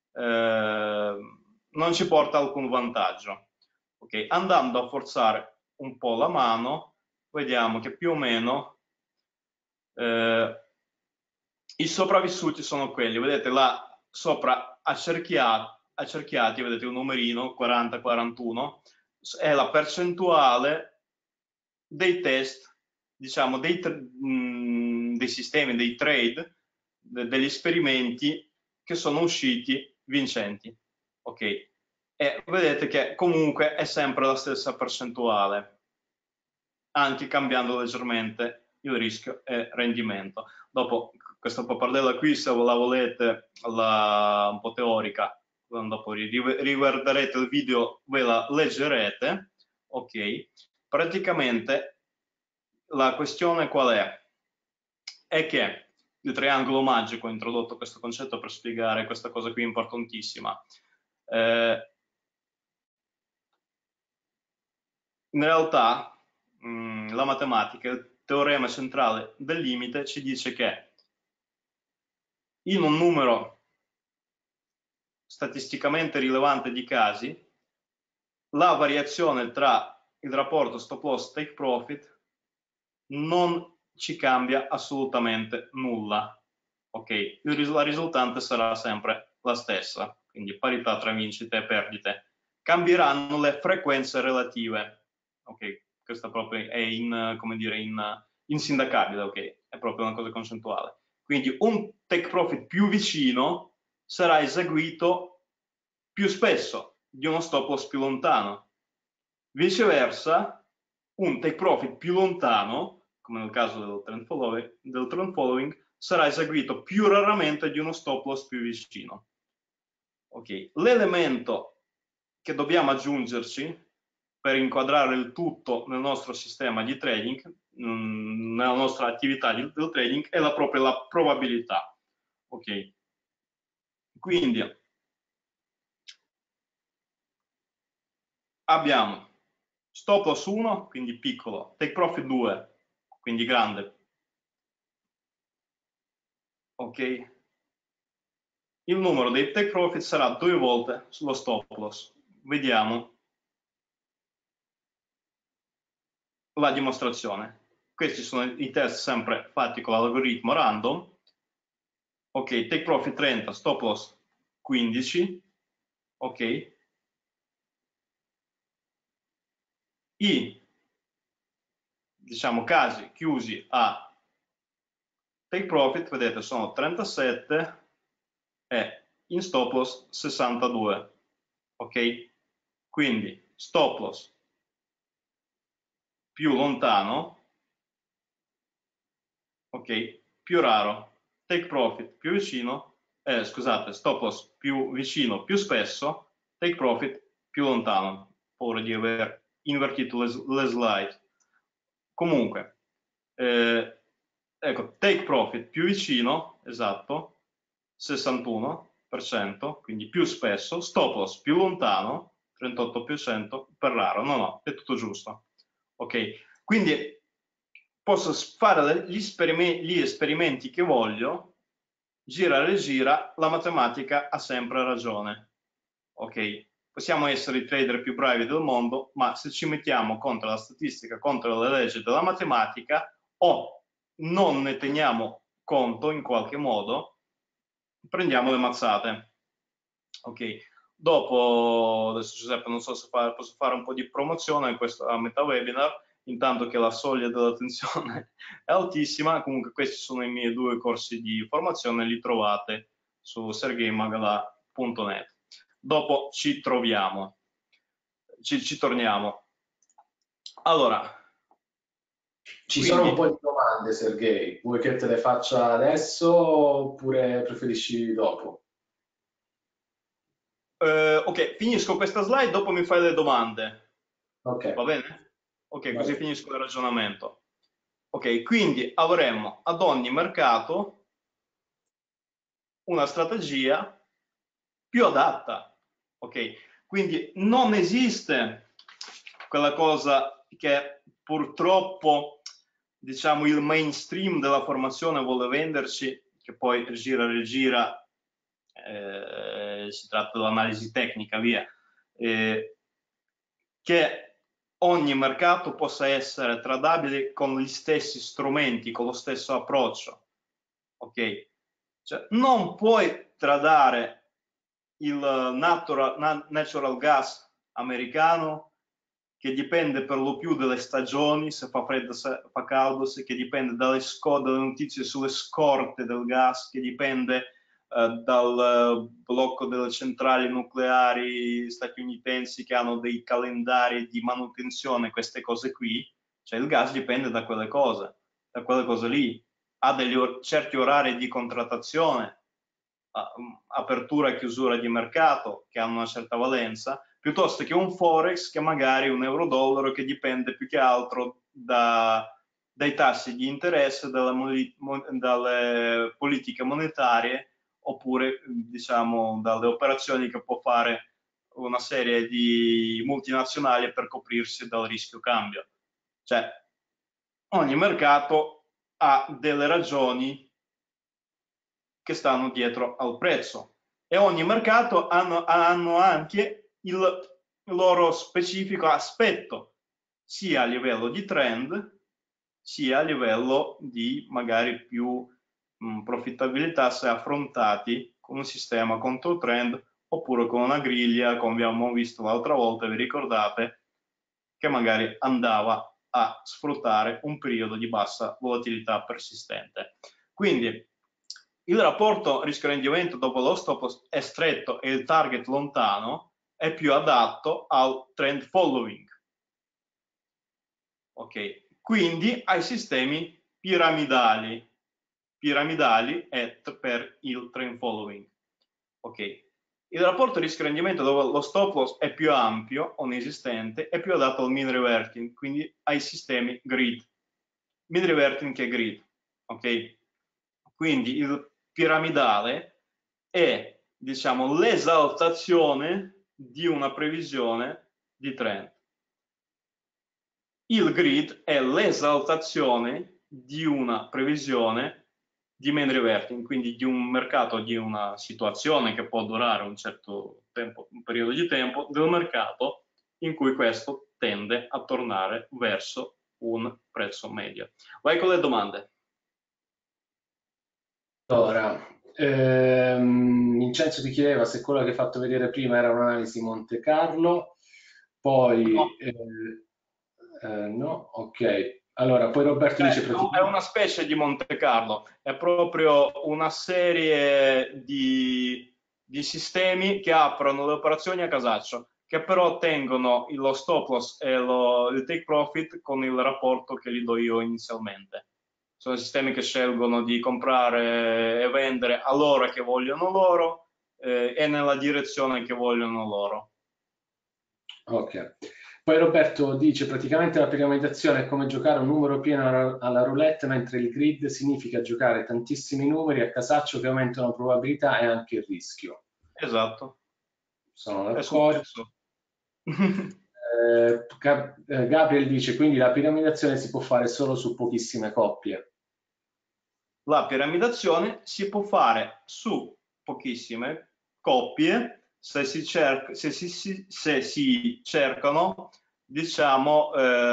alcun vantaggio. Okay? Andando a forzare un po' la mano, vediamo che più o meno i sopravvissuti sono quelli, vedete là sopra accerchiati, vedete un numerino 40-41, è la percentuale dei test, diciamo dei sistemi, dei trade, degli esperimenti che sono usciti vincenti. Ok, e vedete che comunque è sempre la stessa percentuale, anche cambiando leggermente il rischio e rendimento. Dopo questa pappardella qui, se la volete un po' teorica, dopo riguarderete il video, ve la leggerete. Ok, praticamente la questione qual è? È che il triangolo magico, ho introdotto questo concetto per spiegare questa cosa qui importantissima. In realtà la matematica, il teorema centrale del limite ci dice che in un numero statisticamente rilevante di casi la variazione tra il rapporto stop loss take profit non ci cambia assolutamente nulla. Ok, la risultante sarà sempre la stessa, quindi parità tra vincite e perdite. Cambieranno le frequenze relative. Ok, questa proprio è insindacabile, ok, è proprio una cosa concettuale. Quindi un take profit più vicino sarà eseguito più spesso di uno stop loss più lontano. Viceversa, un take profit più lontano, come nel caso del trend following, sarà eseguito più raramente di uno stop loss più vicino. Ok, l'elemento che dobbiamo aggiungerci per inquadrare il tutto nel nostro sistema di trading, nella nostra attività del trading, è proprio la probabilità. Ok, quindi abbiamo stop loss 1, quindi piccolo, take profit 2, quindi grande. Ok, il numero dei take profit sarà 2 volte sullo stop loss. Vediamo la dimostrazione. Questi sono i test sempre fatti con l'algoritmo random. Ok, take profit 30, stop loss 15. Ok, i casi chiusi a take profit, vedete, sono 37 e in stop loss 62. Ok, quindi stop loss più lontano, ok, più raro, take profit più vicino, scusate, stop loss più vicino più spesso, take profit più lontano. Paura di aver invertito le slide. Comunque, ecco, take profit più vicino, esatto, 61%, quindi più spesso, stop loss più lontano, 38%, per raro, no, è tutto giusto. Ok, quindi posso fare gli esperimenti che voglio, gira e rigira, la matematica ha sempre ragione. Ok, possiamo essere i trader più bravi del mondo, ma se ci mettiamo contro la statistica, contro le leggi della matematica, o non ne teniamo conto in qualche modo, prendiamo le mazzate. Ok, dopo, adesso Giuseppe, non so se posso fare un po' di promozione a metà webinar, intanto che la soglia dell'attenzione è altissima. Comunque questi sono i miei 2 corsi di formazione, li trovate su sergeimagala.net. Dopo ci troviamo, ci torniamo. Allora, ci sono un po' di domande, Sergei. Vuoi che te le faccia adesso oppure preferisci dopo? Ok, finisco questa slide, dopo mi fai le domande. Ok. Va bene? Ok, così Vai. finisco il ragionamento. Ok, quindi avremmo ad ogni mercato una strategia più adatta, ok? Quindi non esiste quella cosa che purtroppo, diciamo, il mainstream della formazione vuole venderci, che poi gira e rigira, si tratta dell'analisi tecnica, via, che ogni mercato possa essere tradabile con gli stessi strumenti, con lo stesso approccio, ok? Cioè, non puoi tradare il natural gas americano, che dipende per lo più dalle stagioni, se fa freddo, se fa caldo, che dipende dalle notizie sulle scorte del gas, che dipende dal blocco delle centrali nucleari statunitensi che hanno dei calendari di manutenzione, queste cose qui. Cioè il gas dipende da quelle cose lì, ha degli certi orari di contrattazione, apertura e chiusura di mercato che hanno una certa valenza, piuttosto che un forex che magari un euro-dollaro che dipende più che altro dai tassi di interesse, dalle politiche monetarie, oppure diciamo dalle operazioni che può fare una serie di multinazionali per coprirsi dal rischio cambio. Cioè ogni mercato ha delle ragioni che stanno dietro al prezzo e ogni mercato hanno anche il loro specifico aspetto, sia a livello di trend, sia a livello di magari più profittabilità se affrontati con un sistema contro trend oppure con una griglia, come abbiamo visto l'altra volta, vi ricordate, che magari andava a sfruttare un periodo di bassa volatilità persistente. Quindi il rapporto rischio-rendimento dopo lo stop loss è stretto e il target lontano è più adatto al trend following. Ok, quindi ai sistemi piramidali è per il trend following. Ok, il rapporto rischio-rendimento dove lo stop loss è più ampio o inesistente è più adatto al mean reverting, quindi ai sistemi grid. Mean reverting che grid, ok? Quindi il piramidale è, diciamo, l'esaltazione di una previsione di trend. Il grid è l'esaltazione di una previsione di mean reverting, quindi di un mercato, di una situazione che può durare un certo tempo, un periodo di tempo del mercato in cui questo tende a tornare verso un prezzo medio. Vai con le domande. Allora, Vincenzo ti chiedeva se quello che hai fatto vedere prima era un'analisi Monte Carlo, poi no, ok. Allora, poi Roberto dice È una specie di Monte Carlo, è proprio una serie di sistemi che aprono le operazioni a casaccio, che però tengono lo stop loss e il take profit con il rapporto che gli do io inizialmente. Sono sistemi che scelgono di comprare e vendere all'ora che vogliono loro e nella direzione che vogliono loro. Ok. Poi Roberto dice praticamente la piramidazzione è come giocare un numero pieno alla roulette, mentre il grid significa giocare tantissimi numeri a casaccio che aumentano la probabilità e anche il rischio. Esatto. Sono d'accordo. Gabriel dice quindi la piramidazzione si può fare solo su pochissime coppie. La piramidazzione si può fare su pochissime coppie se si cercano, diciamo,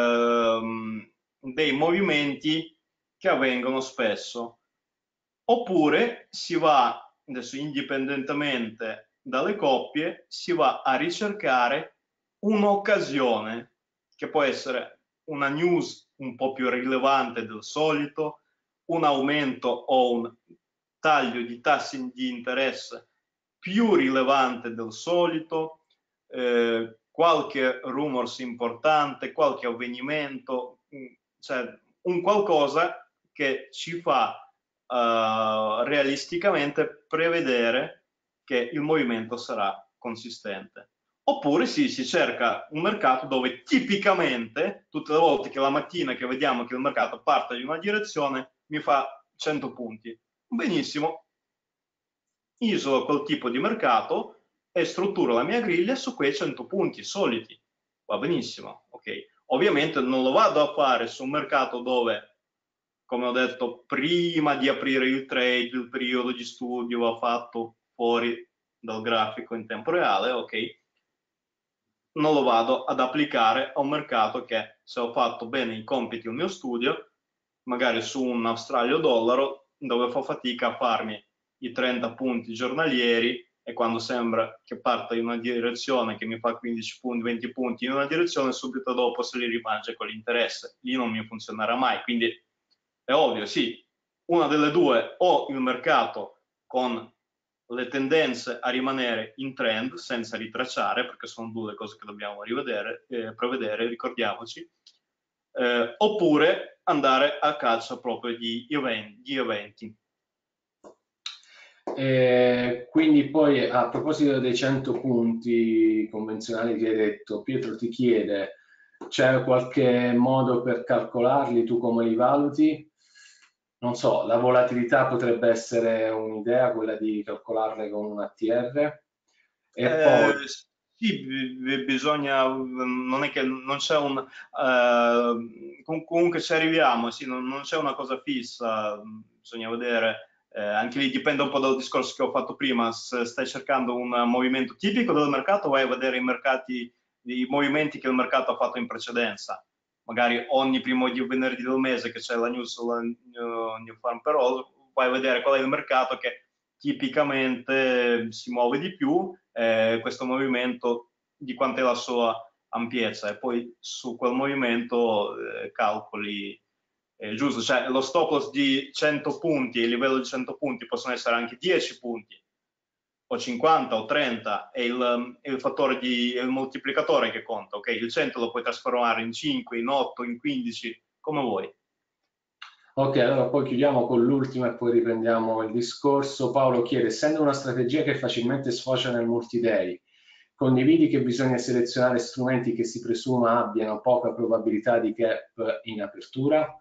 dei movimenti che avvengono spesso. Oppure si va, adesso indipendentemente dalle coppie, si va a ricercare un'occasione che può essere una news un po' più rilevante del solito, un aumento o un taglio di tassi di interesse più rilevante del solito, qualche rumors importante, qualche avvenimento, cioè un qualcosa che ci fa realisticamente prevedere che il movimento sarà consistente. Oppure sì, si cerca un mercato dove tipicamente tutte le volte che la mattina che vediamo che il mercato parte in una direzione mi fa 100 punti. Benissimo, isolo quel tipo di mercato, e strutturo la mia griglia su quei 100 punti soliti. Va benissimo, ok. Ovviamente non lo vado a fare su un mercato dove, come ho detto, prima di aprire il trade, il periodo di studio va fatto fuori dal grafico in tempo reale, ok? Non lo vado ad applicare a un mercato che, se ho fatto bene i compiti il mio studio, magari su un australio dollaro, dove fa fatica a farmi i 30 punti giornalieri, e quando sembra che parta in una direzione che mi fa 15 punti, 20 punti in una direzione, subito dopo se li rimangia con l'interesse. Lì non mi funzionerà mai, quindi è ovvio, sì, una delle due, o il mercato con le tendenze a rimanere in trend senza ritracciare, perché sono due le cose che dobbiamo prevedere, ricordiamoci, oppure andare a caccia proprio di eventi. Quindi poi, a proposito dei 100 punti convenzionali che hai detto, Pietro ti chiede, c'è qualche modo per calcolarli? Tu come li valuti? Non so, la volatilità potrebbe essere un'idea, quella di calcolarle con un ATR. E poi, Sì, bisogna, non è che non c'è un, comunque ci arriviamo, sì, non c'è una cosa fissa, bisogna vedere, anche lì dipende un po' dal discorso che ho fatto prima. Se stai cercando un movimento tipico del mercato, vai a vedere i movimenti che il mercato ha fatto in precedenza, magari ogni primo venerdì del mese che c'è la news sulla New Farm Payroll, vai a vedere qual è il mercato che tipicamente si muove di più, questo movimento di quant'è la sua ampiezza, e poi su quel movimento calcoli giusto, cioè lo stop loss di 100 punti e il livello di 100 punti possono essere anche 10 punti o 50 o 30, è il fattore il moltiplicatore che conta, ok? Il 100 lo puoi trasformare in 5, in 8, in 15, come vuoi. ok, allora poi chiudiamo con l'ultimo e poi riprendiamo il discorso. Paolo chiede, essendo una strategia che facilmente sfocia nel multi-day, condividi che bisogna selezionare strumenti che si presuma abbiano poca probabilità di gap in apertura?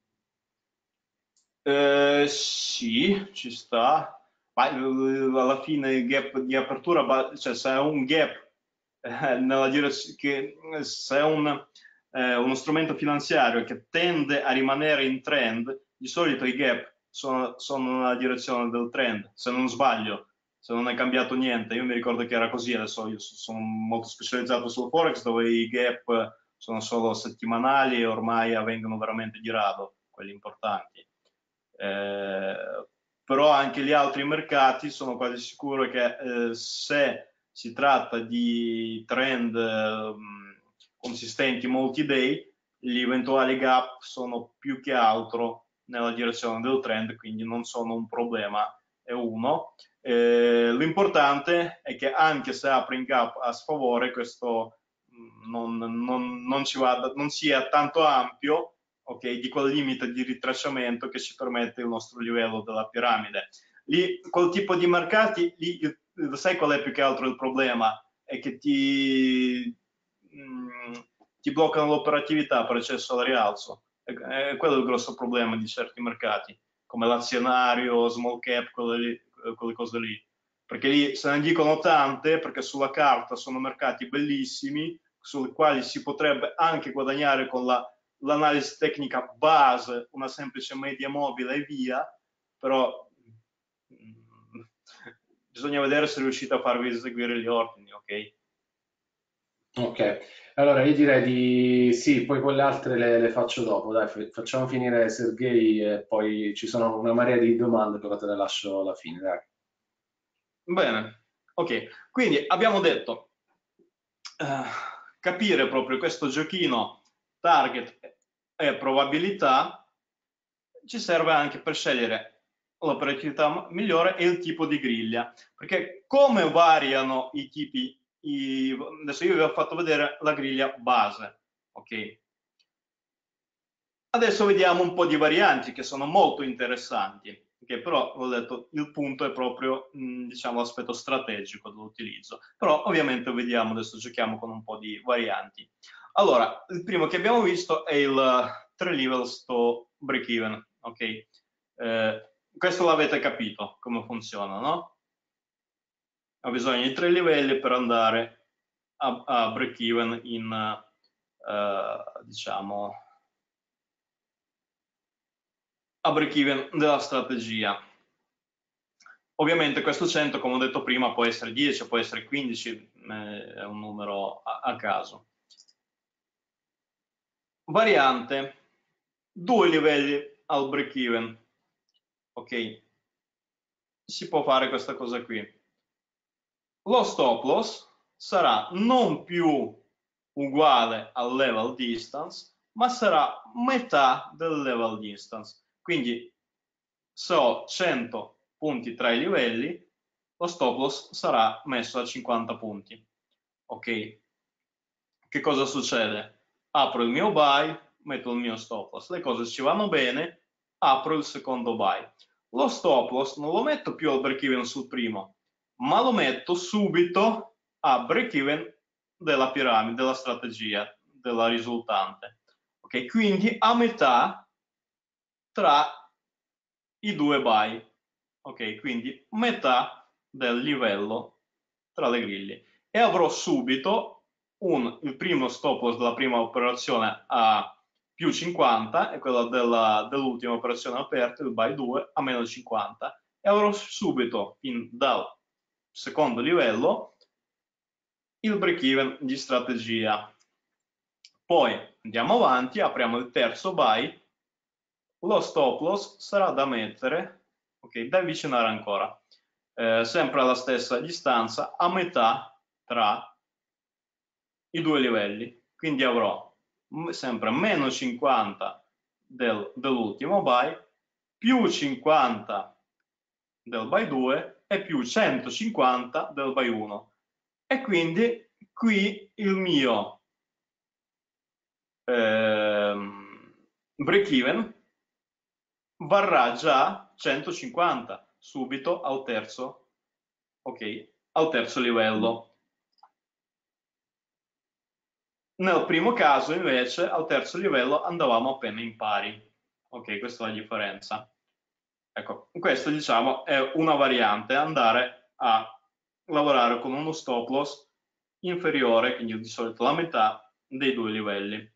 Sì, ci sta, ma alla fine il gap di apertura, cioè se è un gap nella direzione che, se è uno strumento finanziario che tende a rimanere in trend, di solito i gap sono nella direzione del trend, se non sbaglio, se non è cambiato niente. Io mi ricordo che era così, adesso io sono molto specializzato sul Forex, dove i gap sono solo settimanali e ormai avvengono veramente di rado, quelli importanti. Però anche gli altri mercati sono quasi sicuro che se si tratta di trend consistenti multi-day, gli eventuali gap sono più che altro nella direzione del trend, quindi non sono un problema, è uno. L'importante è che anche se apre in gap a sfavore, questo non sia tanto ampio, ok, di quel limite di ritracciamento che ci permette il nostro livello della piramide. Lì, quel tipo di mercati, lì, sai qual è più che altro il problema? È che ti bloccano l'operatività per eccesso al rialzo. È quello il grosso problema di certi mercati, come l'azionario, small cap, quelle cose lì. Perché lì se ne dicono tante, perché sulla carta sono mercati bellissimi, sui quali si potrebbe anche guadagnare con l'analisi tecnica base, una semplice media mobile e via, però bisogna vedere se riuscite a farvi eseguire gli ordini, ok? Ok, allora io direi di sì, poi quelle altre le faccio dopo, dai, facciamo finire Sergei e poi ci sono una marea di domande, però te le lascio alla fine, dai. Bene, ok, quindi abbiamo detto capire proprio questo giochino target e probabilità ci serve anche per scegliere l'operatività migliore e il tipo di griglia, perché come variano i tipi, adesso io vi ho fatto vedere la griglia base, ok? Adesso vediamo un po' di varianti che sono molto interessanti, che però, ho detto, il punto è proprio, diciamo, l'aspetto strategico dell'utilizzo. Però ovviamente vediamo, adesso giochiamo con un po' di varianti. Allora, il primo che abbiamo visto è il 3 levels to break even, ok? Questo l'avete capito come funziona, no? ha bisogno di 3 livelli per andare a break even in, diciamo, a break even della strategia. Ovviamente questo 100, come ho detto prima, può essere 10, può essere 15, è un numero a caso. Variante, 2 livelli al break even. Ok, si può fare questa cosa qui. Lo stop loss sarà non più uguale al level distance, ma sarà metà del level distance. Quindi se ho 100 punti tra i livelli, lo stop loss sarà messo a 50 punti. Ok? Che cosa succede? Apro il mio buy, metto il mio stop loss. Le cose ci vanno bene, apro il secondo buy. Lo stop loss non lo metto più al break even sul primo, ma lo metto subito a break even della piramide, della strategia, della risultante. Ok? Quindi a metà tra i due buy. Ok? Quindi metà del livello tra le griglie. E avrò subito il primo stop loss della prima operazione a più 50 e quello dell'ultima operazione aperta, il buy 2, a meno 50, e avrò subito dal secondo livello il break even di strategia. Poi andiamo avanti, apriamo il terzo buy, lo stop loss sarà da mettere, ok, da avvicinare ancora, sempre alla stessa distanza, a metà tra i due livelli. Quindi avrò sempre meno 50 dell'ultimo buy, più 50 del buy 2 e più 150 del buy 1. E quindi qui il mio break even varrà già 150 subito al terzo, ok, al terzo livello. Nel primo caso invece al terzo livello andavamo appena in pari. Ok, questa è la differenza. Ecco, questa diciamo è una variante, andare a lavorare con uno stop loss inferiore, quindi di solito la metà dei due livelli.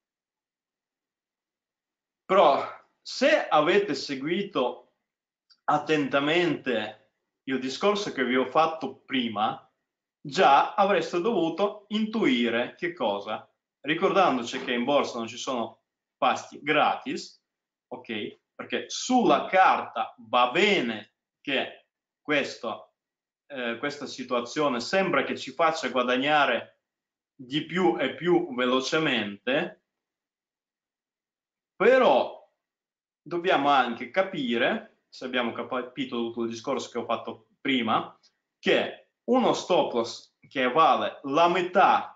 Però se avete seguito attentamente il discorso che vi ho fatto prima, già avreste dovuto intuire che cosa? Ricordandoci che in borsa non ci sono pasti gratis, ok? Perché sulla carta va bene che questa situazione sembra che ci faccia guadagnare di più e più velocemente, però dobbiamo anche capire, se abbiamo capito tutto il discorso che ho fatto prima, che uno stop loss che vale la metà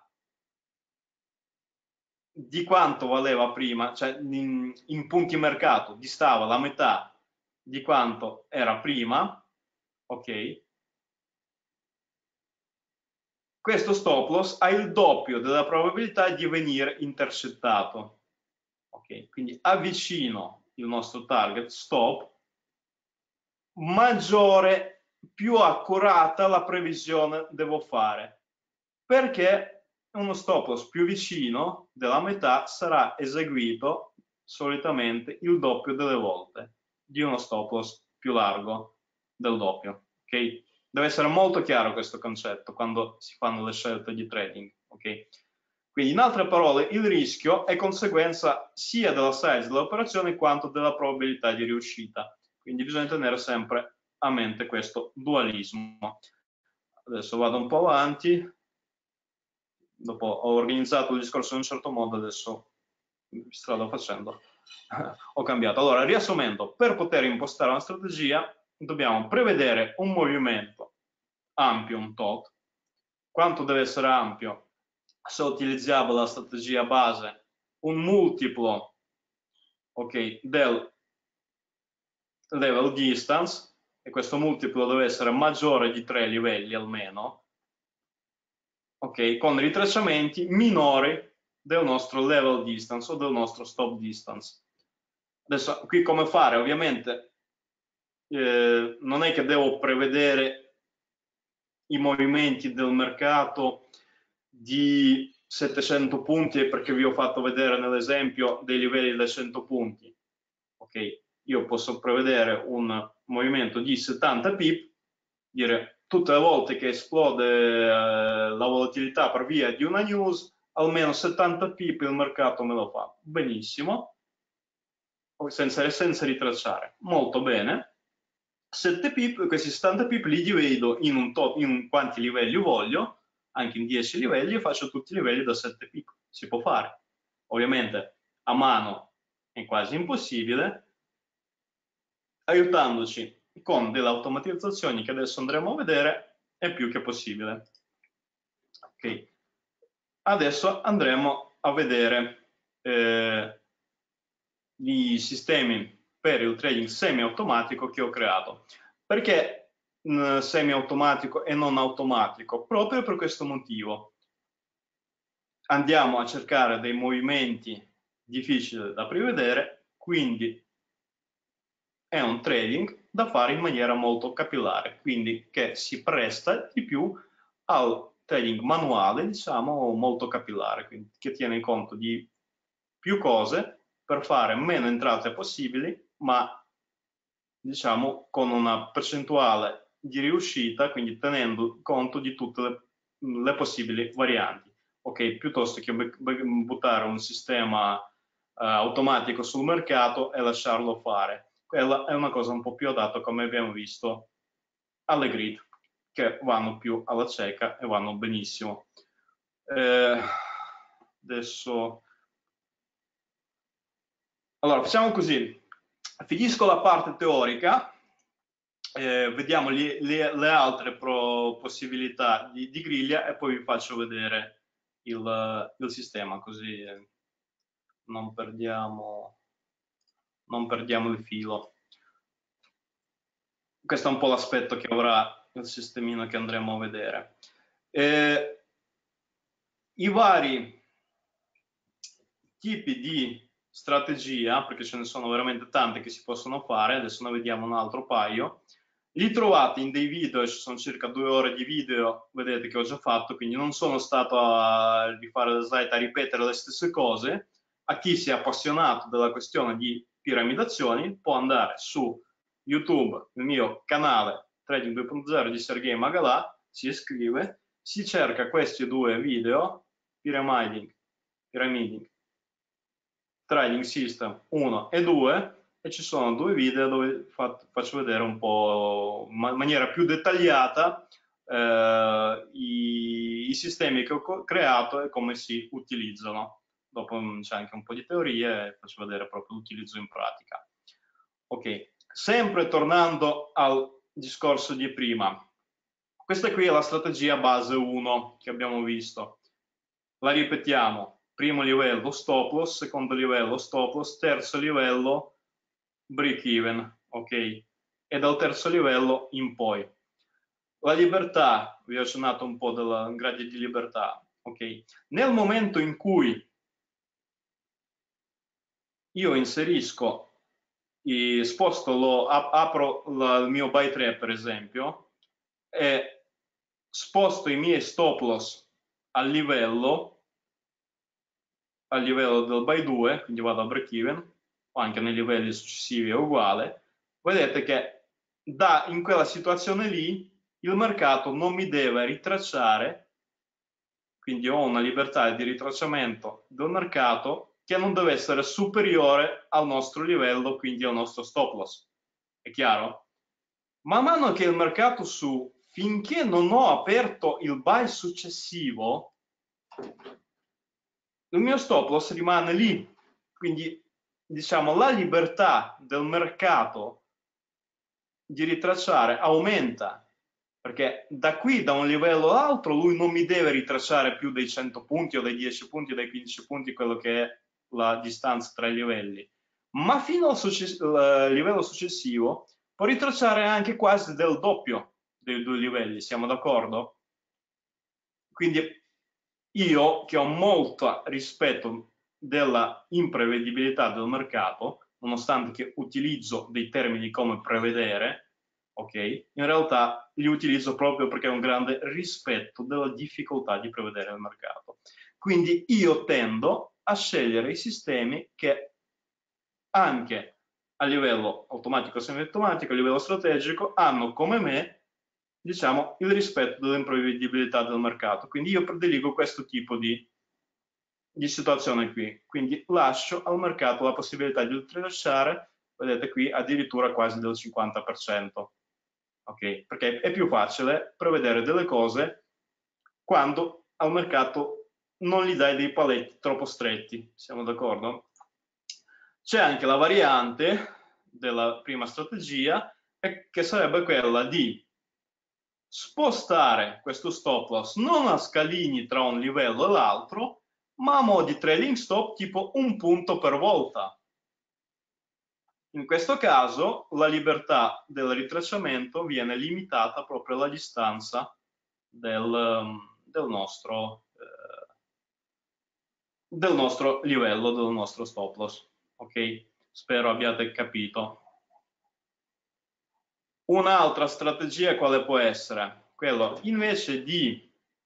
di quanto valeva prima, cioè in punti mercato distava la metà di quanto era prima, ok? Questo stop loss ha il doppio della probabilità di venire intercettato, ok? Quindi avvicino il nostro target stop, maggiore, più accurata la previsione devo fare, perché uno stop loss più vicino della metà sarà eseguito solitamente il doppio delle volte di uno stop loss più largo del doppio. Ok? Deve essere molto chiaro questo concetto quando si fanno le scelte di trading. Ok? Quindi in altre parole il rischio è conseguenza sia della size dell'operazione quanto della probabilità di riuscita. Quindi bisogna tenere sempre a mente questo dualismo. Adesso vado un po' avanti. Dopo ho organizzato il discorso in un certo modo, adesso strada facendo ho cambiato. Allora, riassumendo, per poter impostare una strategia dobbiamo prevedere un movimento ampio, un tot. Quanto deve essere ampio? Se utilizziamo la strategia base, un multiplo, ok, del level distance, e questo multiplo deve essere maggiore di 3 livelli almeno, ok, con ritracciamenti minori del nostro level distance o del nostro stop distance. Adesso qui come fare? Ovviamente non è che devo prevedere i movimenti del mercato di 700 punti perché vi ho fatto vedere nell'esempio dei livelli da 100 punti. Ok, io posso prevedere un movimento di 70 pip, dire tutte le volte che esplode la volatilità per via di una news, almeno 70 pip il mercato me lo fa. Benissimo, senza ritracciare. Molto bene. 7 pip, questi 70 pip li divido in quanti livelli voglio, anche in 10 livelli, e faccio tutti i livelli da 7 pip. Si può fare. Ovviamente a mano è quasi impossibile, aiutandoci con delle automatizzazioni che adesso andremo a vedere è più che possibile. Ok, adesso andremo a vedere i sistemi per il trading semi-automatico che ho creato. Perché semi-automatico e non automatico? Proprio per questo motivo. Andiamo a cercare dei movimenti difficili da prevedere, quindi è un trading da fare in maniera molto capillare, quindi che si presta di più al trading manuale, diciamo, molto capillare, quindi che tiene conto di più cose per fare meno entrate possibili, ma diciamo con una percentuale di riuscita, quindi tenendo conto di tutte le possibili varianti. Ok, piuttosto che buttare un sistema automatico sul mercato e lasciarlo fare. Quella è una cosa un po' più adatta, come abbiamo visto, alle grid, che vanno più alla cieca e vanno benissimo. Adesso, allora, facciamo così. Finisco la parte teorica, vediamo le altre possibilità di griglia e poi vi faccio vedere il sistema, così non perdiamo il filo. Questo è un po' l'aspetto che avrà il sistemino che andremo a vedere. I vari tipi di strategia, perché ce ne sono veramente tante che si possono fare, adesso ne vediamo un altro paio, li trovate in dei video, ci sono circa 2 ore di video, vedete che ho già fatto, quindi non sono stato a rifare le slide, a ripetere le stesse cose. A chi si è appassionato della questione di piramidazioni può andare su YouTube, il mio canale Trading 2.0 di Sergei Magalà, si iscrive, si cerca questi 2 video, Pyramiding, Trading System 1 e 2, e ci sono 2 video dove faccio vedere un po' in maniera più dettagliata i sistemi che ho creato e come si utilizzano. Dopo c'è anche un po' di teorie e faccio vedere proprio l'utilizzo in pratica. Ok, sempre tornando al discorso di prima, questa qui è la strategia base 1 che abbiamo visto. La ripetiamo. Primo livello stop loss, secondo livello stop loss, terzo livello break even, ok? E dal terzo livello in poi. La libertà, vi ho accennato un po' del grado di libertà, ok? Nel momento in cui io inserisco, apro il mio buy trap per esempio, e sposto i miei stop loss al livello del buy 2, quindi vado a break even, o anche nei livelli successivi è uguale, vedete che in quella situazione lì il mercato non mi deve ritracciare, quindi ho una libertà di ritracciamento del mercato che non deve essere superiore al nostro livello, quindi al nostro stop loss. È chiaro? Man mano che il mercato finché non ho aperto il buy successivo, il mio stop loss rimane lì, quindi diciamo la libertà del mercato di ritracciare aumenta, perché da un livello all'altro lui non mi deve ritracciare più dei 100 punti o dei 10 punti o dei 15 punti, quello che è la distanza tra i livelli, ma fino al livello successivo può ritracciare anche quasi del doppio dei 2 livelli, siamo d'accordo? Quindi io, che ho molto rispetto della imprevedibilità del mercato, nonostante che utilizzo dei termini come prevedere, ok? In realtà li utilizzo proprio perché ho un grande rispetto della difficoltà di prevedere il mercato. Quindi io tendo a scegliere i sistemi che anche a livello automatico, semiautomatico, a livello strategico, hanno come me, diciamo, il rispetto dell'imprevedibilità del mercato. Quindi io prediligo questo tipo di situazione qui. Quindi lascio al mercato la possibilità di rilasciare, vedete qui, addirittura quasi del 50%. Ok? Perché è più facile prevedere delle cose quando al mercato non gli dai dei paletti troppo stretti. Siamo d'accordo? C'è anche la variante della prima strategia, che sarebbe quella di spostare questo stop loss non a scalini tra un livello e l'altro, ma a mo' di trading stop tipo un punto per volta. In questo caso la libertà del ritracciamento viene limitata proprio alla distanza del nostro livello, del nostro stop loss. Ok? Spero abbiate capito. Un'altra strategia quale può essere? Quello invece di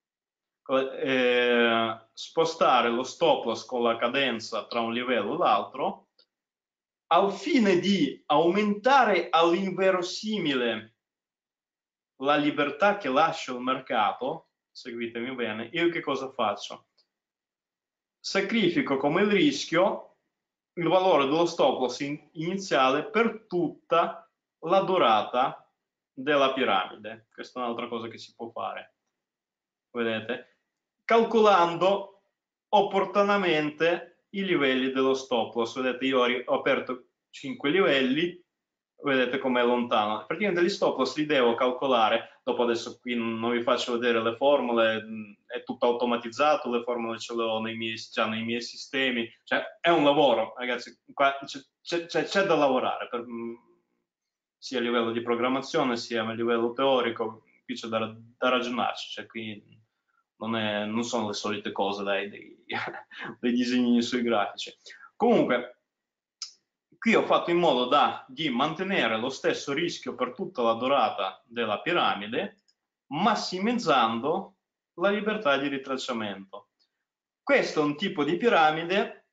spostare lo stop loss con la cadenza tra un livello e l'altro, al fine di aumentare all'inverosimile la libertà che lascia il mercato, seguitemi bene, io che cosa faccio? Sacrifico come il rischio il valore dello stop loss iniziale per tutta la durata della piramide. Questa è un'altra cosa che si può fare, vedete? Calcolando opportunamente i livelli dello stop loss. Vedete, io ho aperto 5 livelli, vedete com'è lontano. Praticamente gli stop loss li devo calcolare, dopo adesso qui non vi faccio vedere le formule, è tutto automatizzato, le formule ce le ho già nei miei sistemi, cioè è un lavoro, ragazzi, c'è da lavorare, sia a livello di programmazione, sia a livello teorico, qui c'è da ragionarci, cioè qui non sono le solite cose dei disegni sui grafici. Comunque, qui ho fatto in modo di mantenere lo stesso rischio per tutta la durata della piramide, massimizzando la libertà di ritracciamento. Questo è un tipo di piramide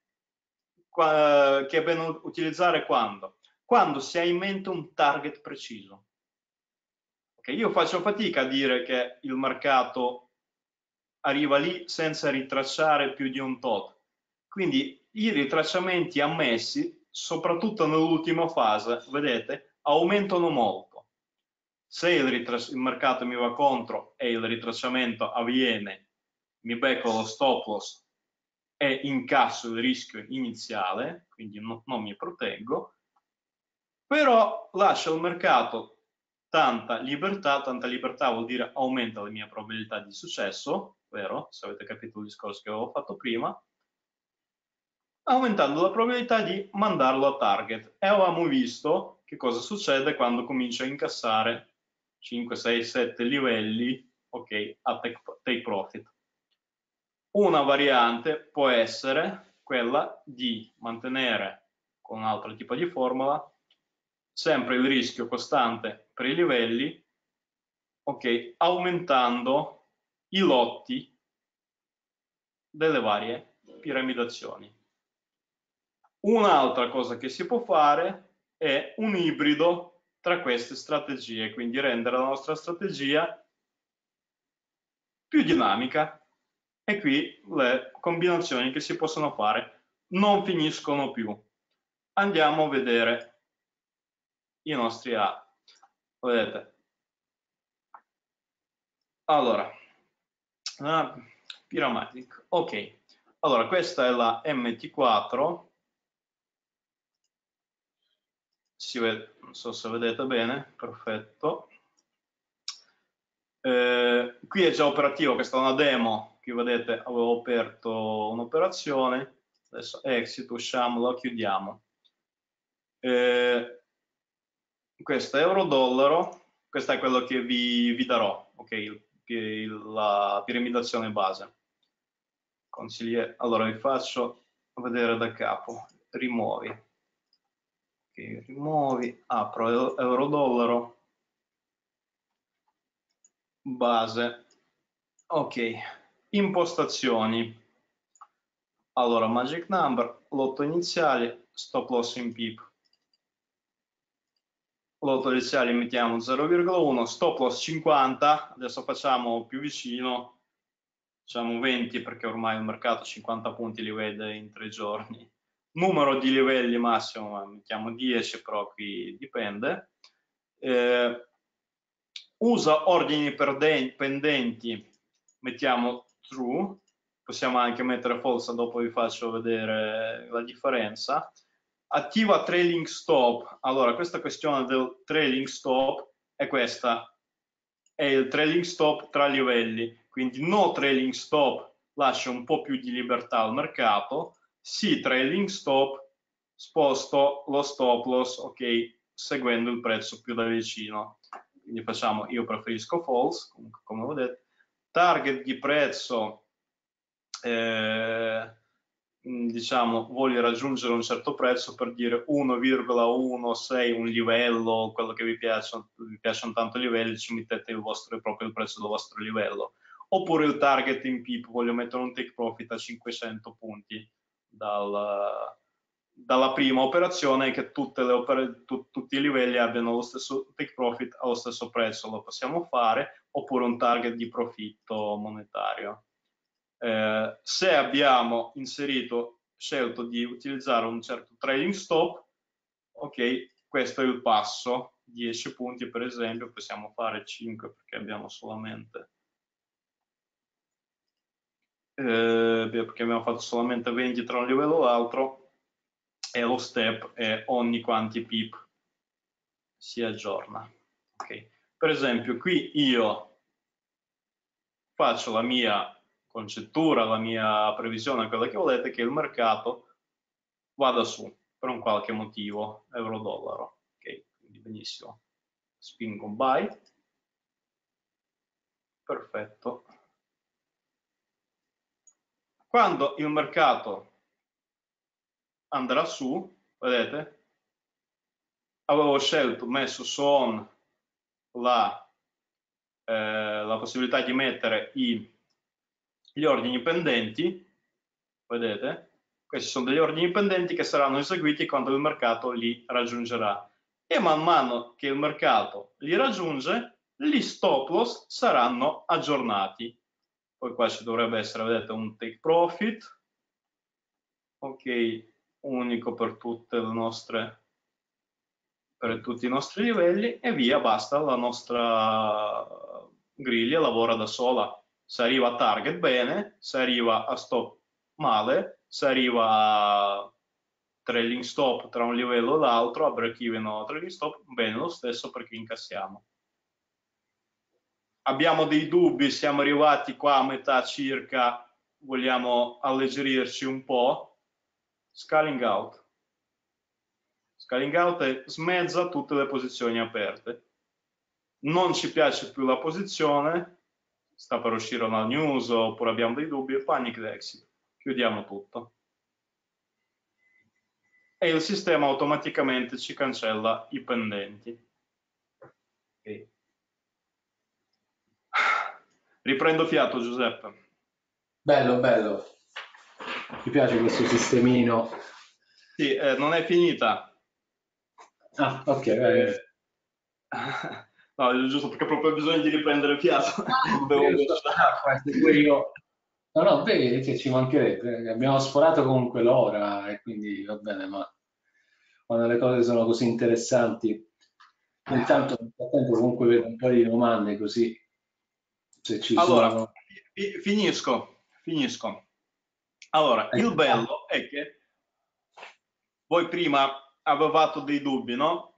che è bene utilizzare quando si ha in mente un target preciso. Okay, io faccio fatica a dire che il mercato arriva lì senza ritracciare più di un tot. Quindi i ritracciamenti ammessi, soprattutto nell'ultima fase, vedete, aumentano molto. Se il mercato mi va contro e il ritracciamento avviene, mi becco lo stop loss e incasso il rischio iniziale, quindi non mi proteggo, però lascio al mercato tanta libertà vuol dire aumenta la mia probabilità di successo, vero? Se avete capito il discorso che avevo fatto prima, aumentando la probabilità di mandarlo a target. E avevamo visto che cosa succede quando comincia a incassare 5, 6, 7 livelli, ok, a take profit. Una variante può essere quella di mantenere con un altro tipo di formula sempre il rischio costante per i livelli, ok, aumentando i lotti delle varie piramidazioni. Un'altra cosa che si può fare è un ibrido tra queste strategie, quindi rendere la nostra strategia più dinamica. E qui le combinazioni che si possono fare non finiscono più. Andiamo a vedere i nostri A. Vedete? Allora, Pyramadic. Ok, allora questa è la MT4. Si vede, non so se vedete bene, perfetto. Qui è già operativo, questa è una demo. Qui vedete avevo aperto un'operazione, adesso exit, usciamo, la chiudiamo. Questo è euro-dollaro, questo è quello che vi darò, ok? La piramidazione base. Allora vi faccio vedere da capo, rimuovi. Okay, rimuovi, apro euro-dollaro, base. Ok, impostazioni. Allora, magic number, lotto iniziali, stop loss in pip. Lotto iniziali mettiamo 0,1, stop loss 50, adesso facciamo più vicino, facciamo 20 perché ormai il mercato 50 punti li vede in 3 giorni. Numero di livelli massimo mettiamo 10, però qui dipende. Usa ordini pendenti, mettiamo true, possiamo anche mettere false, dopo vi faccio vedere la differenza. Attiva trailing stop. Allora, questa questione del trailing stop è questa, è il trailing stop tra livelli, quindi no trailing stop lascia un po' più di libertà al mercato, sì trailing stop sposto lo stop loss, ok, seguendo il prezzo più da vicino. Quindi facciamo, io preferisco false, comunque, come ho detto. Target di prezzo, diciamo, voglio raggiungere un certo prezzo, per dire 1,16 un livello, quello che vi piacciono tanto i livelli, ci mettete proprio il prezzo del vostro livello. Oppure il target in pip, voglio mettere un take profit a 500 punti dalla prima operazione, che tutti i livelli abbiano lo stesso take profit allo stesso prezzo, lo possiamo fare, oppure un target di profitto monetario. Se abbiamo scelto di utilizzare un certo trailing stop, ok, questo è il passo, 10 punti per esempio, possiamo fare 5 perché abbiamo solamente perché abbiamo fatto solamente 20 tra un livello e l'altro, e lo step è ogni quanti pip si aggiorna. Okay. Per esempio qui io faccio la mia concettura, la mia previsione, quella che volete, che il mercato vada su per un qualche motivo, euro-dollaro. Ok, quindi benissimo. Spingo un buy. Perfetto. Quando il mercato andrà su, vedete, avevo messo su on la possibilità di mettere gli ordini pendenti, vedete? Questi sono degli ordini pendenti che saranno eseguiti quando il mercato li raggiungerà. E man mano che il mercato li raggiunge, gli stop loss saranno aggiornati. Poi qua ci dovrebbe essere, vedete, un take profit, ok, unico per tutte le nostre, per tutti i nostri livelli, e via, basta, la nostra griglia lavora da sola. Se arriva a target bene, se arriva a stop male, se arriva a trailing stop tra un livello e l'altro, a break even o trailing stop, bene lo stesso perché incassiamo. Abbiamo dei dubbi, siamo arrivati qua a metà circa, vogliamo alleggerirci un po', scaling out. Scaling out è smezza tutte le posizioni aperte. Non ci piace più la posizione, sta per uscire una news oppure abbiamo dei dubbi, panic exit, chiudiamo tutto. E il sistema automaticamente ci cancella i pendenti. Okay. Riprendo fiato, Giuseppe. Bello, bello. Mi piace questo sistemino. Sì, non è finita. Ah, ok, vai. No, giusto perché proprio ho bisogno di riprendere fiato. Io. No, no, beh, che ci mancherebbe. Abbiamo sforato comunque l'ora e quindi va bene, ma quando le cose sono così interessanti, intanto nel frattempo comunque vedo un po' di domande così, se ci Allora, sono. finisco. Allora, il bello è che voi prima avevate dei dubbi, no?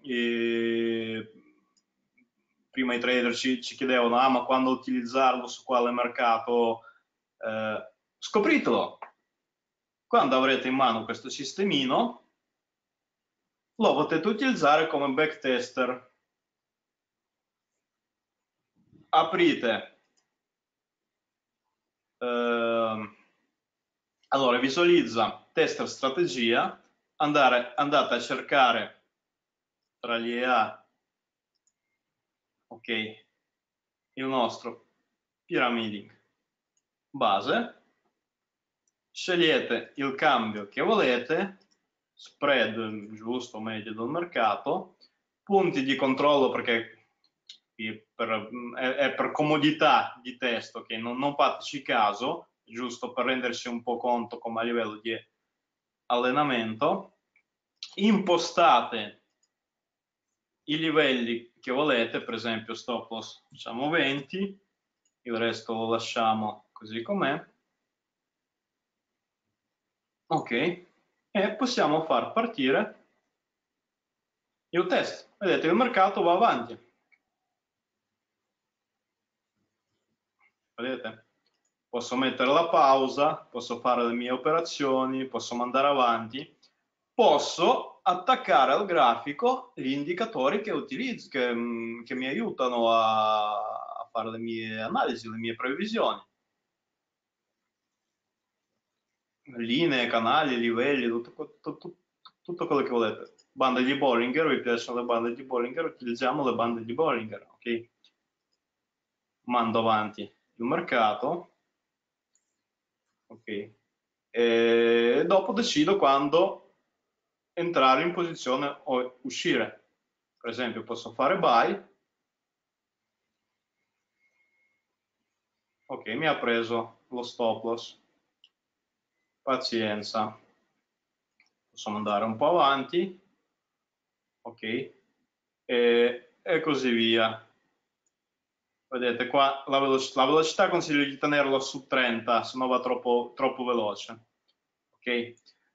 Prima i trader ci chiedevano, ma quando utilizzarlo, su quale mercato? Scopritelo. Quando avrete in mano questo sistemino, lo potete utilizzare come backtester. Aprite, allora visualizza tester strategia, andate a cercare tra gli EA, ok, il nostro pyramiding base, scegliete il cambio che volete, spread giusto, medio del mercato, punti di controllo perché è per comodità di testo che non fateci caso, giusto per rendersi un po' conto come a livello di allenamento. Impostate i livelli che volete, per esempio stop loss facciamo 20, il resto lo lasciamo così com'è. Ok, e possiamo far partire il test. Vedete, il mercato va avanti. Vedete? Posso mettere la pausa, posso fare le mie operazioni, posso mandare avanti, posso attaccare al grafico gli indicatori che utilizzo, che mi aiutano a fare le mie analisi, le mie previsioni. Linee, canali, livelli, tutto quello che volete. Bande di Bollinger, vi piacciono le bande di Bollinger, utilizziamo le bande di Bollinger, ok? Mando avanti il mercato, ok? E dopo decido quando entrare in posizione o uscire. Per esempio posso fare buy, ok, mi ha preso lo stop loss, pazienza, posso andare un po' avanti, ok, e così via. Vedete qua la velocità consiglio di tenerlo su 30, se no va troppo veloce, ok?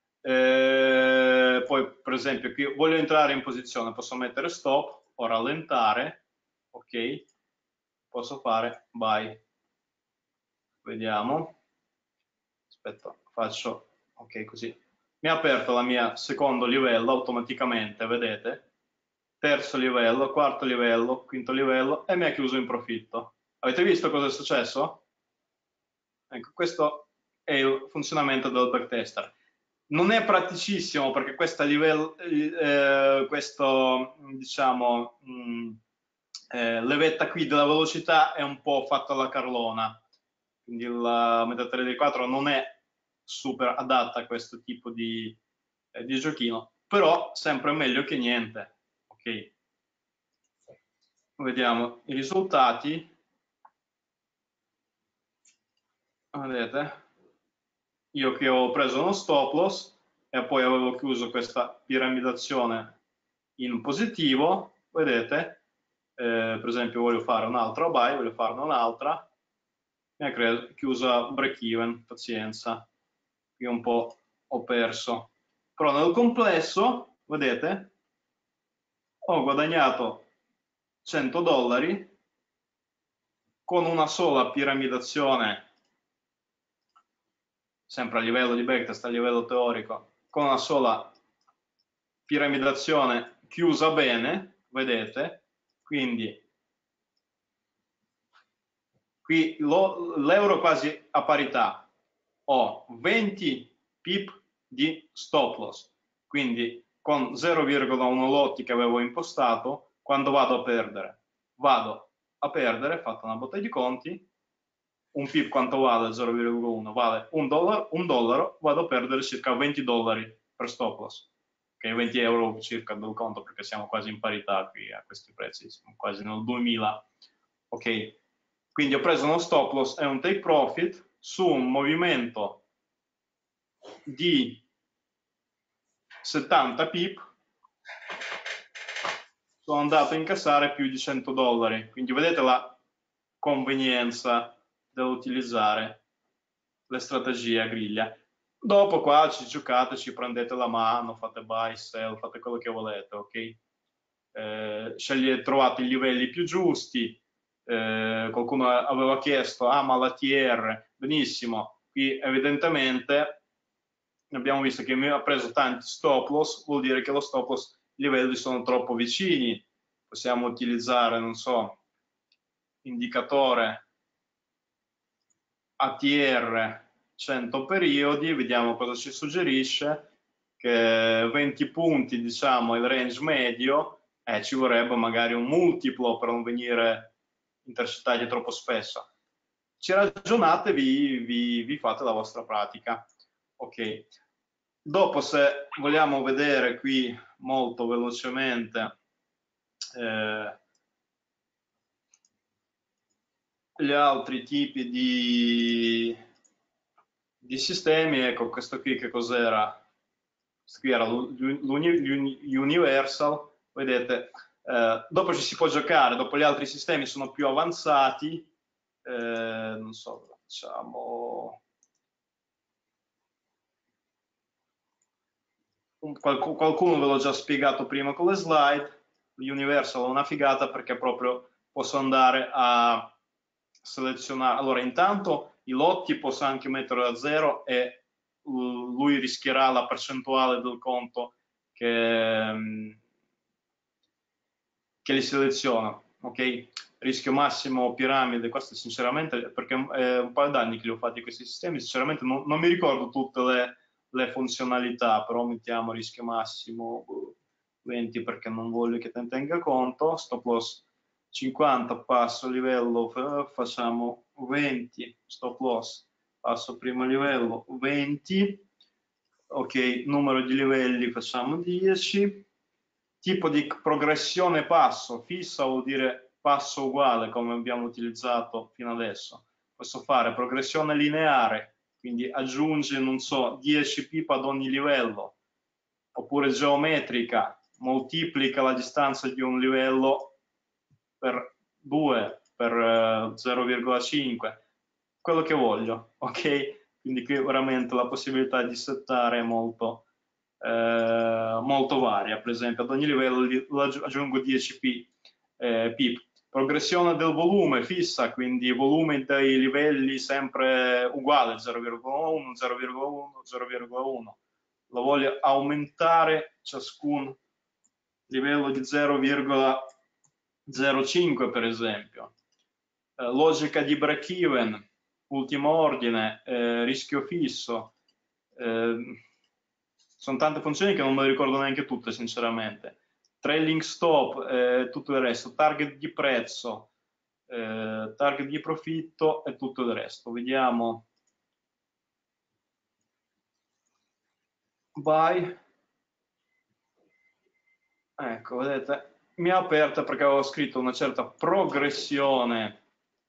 Poi per esempio qui voglio entrare in posizione, posso mettere stop o rallentare, ok? Posso fare buy, vediamo, aspetta, faccio ok così, mi ha aperto la mia secondo livello automaticamente, vedete? Terzo livello, quarto livello, quinto livello e mi ha chiuso in profitto. Avete visto cosa è successo? Ecco, questo è il funzionamento del backtester. Non è praticissimo perché questo diciamo, levetta qui della velocità è un po' fatta alla carlona, quindi la MetaTrader 4 non è super adatta a questo tipo di giochino, però sempre meglio che niente, ok? Vediamo i risultati. Vedete? Io che ho preso uno stop loss e poi avevo chiuso questa piramidazione in positivo, vedete? Per esempio voglio fare un'altra buy, voglio farne un'altra, mi ha chiusa break even, pazienza, qui un po' ho perso. Però nel complesso, vedete, ho guadagnato $100 con una sola piramidazione, sempre a livello di backtest, a livello teorico, con una sola piramidazione chiusa bene, vedete, quindi qui l'euro quasi a parità, ho 20 pip di stop loss, quindi con 0,1 lotti che avevo impostato, quando vado a perdere, fatta una botta di conti, un pip quanto vale? 0,1 vale $1, vado a perdere circa $20 per stop loss, che è 20 euro circa del conto, perché siamo quasi in parità qui a questi prezzi, siamo quasi nel 2000, ok? Quindi ho preso uno stop loss e un take profit su un movimento di 70 pip, sono andato a incassare più di $100, quindi vedete la convenienza dell'utilizzare le strategie a griglia. Dopo qua ci giocate, ci prendete la mano, fate buy, sell, fate quello che volete, ok? Trovate i livelli più giusti. Qualcuno aveva chiesto, ma la TR, benissimo, qui evidentemente abbiamo visto che mi ha preso tanti stop loss, vuol dire che lo stop loss, i livelli sono troppo vicini, possiamo utilizzare, non so, indicatore ATR 100 periodi, vediamo cosa ci suggerisce, che 20 punti diciamo il range medio, ci vorrebbe magari un multiplo per non venire intercettati troppo spesso. Ci ragionate, vi fate la vostra pratica. Ok. Dopo, se vogliamo vedere qui molto velocemente gli altri tipi di sistemi, ecco, questo qui che cos'era? Questo qui era l'Universal, vedete, dopo ci si può giocare, dopo gli altri sistemi sono più avanzati, non so, facciamo... Qualcuno ve l'ho già spiegato prima con le slide. L'Universal è una figata perché proprio posso andare a selezionare. Allora, intanto i lotti posso anche mettere a 0 e lui rischierà la percentuale del conto che li seleziona. Ok? Rischio massimo piramide, questo sinceramente, perché è un paio d'anni che li ho fatti questi sistemi, sinceramente non mi ricordo tutte le funzionalità, però mettiamo rischio massimo 20 perché non voglio che te ne tenga conto, stop loss 50, passo livello, facciamo 20, stop loss, passo primo livello 20, ok, numero di livelli facciamo 10, tipo di progressione passo, fissa vuol dire passo uguale come abbiamo utilizzato fino adesso, posso fare progressione lineare, quindi aggiunge, non so, 10 pip ad ogni livello, oppure geometrica, moltiplica la distanza di un livello per 2, per 0,5, quello che voglio, ok? Quindi qui veramente la possibilità di settare è molto varia. Per esempio, ad ogni livello aggiungo 10 pip. Progressione del volume fissa, quindi volume dei livelli sempre uguale, 0,1, 0,1, 0,1. Lo voglio aumentare ciascun livello di 0,05 per esempio. Logica di break even, ultimo ordine, rischio fisso. Sono tante funzioni che non me le ricordo neanche tutte sinceramente. Trailing stop, tutto il resto, target di prezzo, target di profitto e tutto il resto. Vediamo. Buy. Ecco, vedete, mi ha aperto perché avevo scritto una certa progressione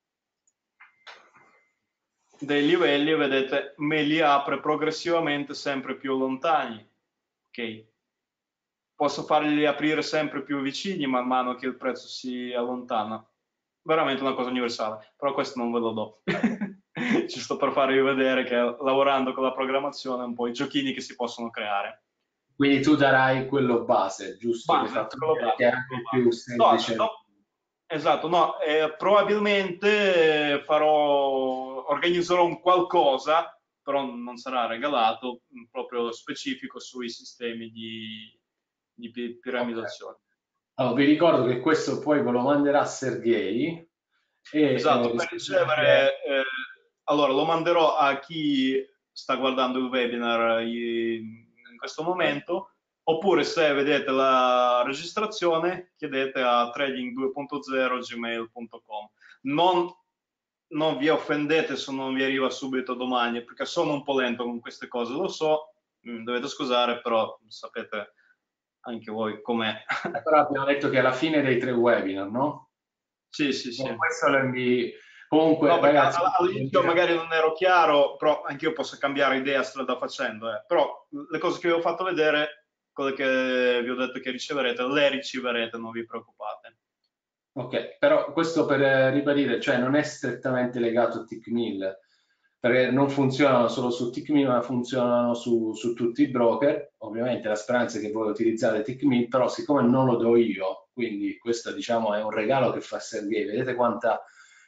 dei livelli e vedete me li apre progressivamente sempre più lontani. Ok, posso farli aprire sempre più vicini man mano che il prezzo si allontana, veramente una cosa universale, però questo non ve lo do. Ci sto per farvi vedere che lavorando con la programmazione un po' i giochini che si possono creare. Quindi tu darai quello base, giusto? Base, Che è anche più semplice. No, esatto, no, probabilmente organizzerò un qualcosa, però non sarà regalato, proprio specifico sui sistemi di piramidazzazione. Okay. Allora, vi ricordo che questo poi ve lo manderà Sergei. Esatto, per ricevere, allora lo manderò a chi sta guardando il webinar in questo momento, oppure se vedete la registrazione chiedete a trading2.0gmail.com. Non vi offendete se non vi arriva subito domani, perché sono un po' lento con queste cose, lo so, dovete scusare, però sapete anche voi com'è. Però abbiamo detto che alla fine dei 3 webinar, no? Sì, sì, sì. Questo lo invii. Comunque, no, ragazzi, all'inizio magari non ero chiaro, però anch'io posso cambiare idea strada facendo. Però le cose che vi ho fatto vedere, quelle che vi ho detto che riceverete, le riceverete, non vi preoccupate. Ok, però questo per ribadire, cioè non è strettamente legato a TickMill, perché non funzionano solo su TickMill, ma funzionano su tutti i broker. Ovviamente la speranza è che voi utilizzate TickMill, però siccome non lo do io, quindi questo diciamo è un regalo che fa Sergei, vedete quanta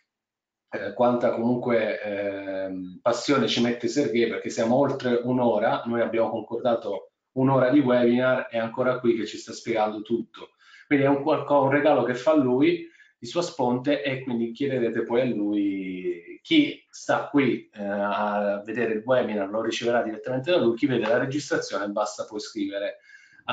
comunque passione ci mette Sergei, perché siamo oltre un'ora, noi abbiamo concordato un'ora di webinar e ancora qui che ci sta spiegando tutto. Quindi è un regalo che fa lui di sua sponte e quindi chiederete poi a lui, chi sta qui a vedere il webinar lo riceverà direttamente da lui, chi vede la registrazione basta poi scrivere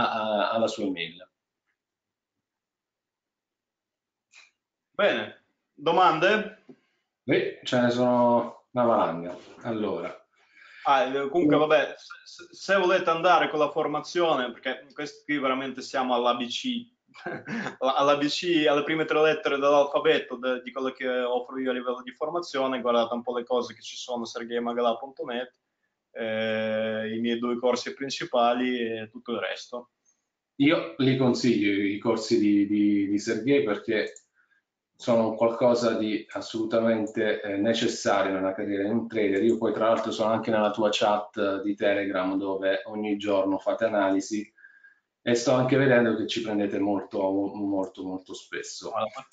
alla sua email. Bene, Domande? Beh, ce ne sono una valanga. Allora, Comunque, vabbè, se volete andare con la formazione, perché questo qui veramente siamo all'ABC, all'ABC, alle prime tre lettere dell'alfabeto di quello che offro io a livello di formazione, guardate un po' le cose che ci sono su sergeimagala.net, i miei due corsi principali e tutto il resto. io li consiglio i corsi di Sergei perché sono un qualcosa di assolutamente necessario nella carriera di un trader. Io poi tra l'altro sono anche nella tua chat di Telegram dove ogni giorno fate analisi e sto anche vedendo che ci prendete molto, molto, molto spesso. Allora,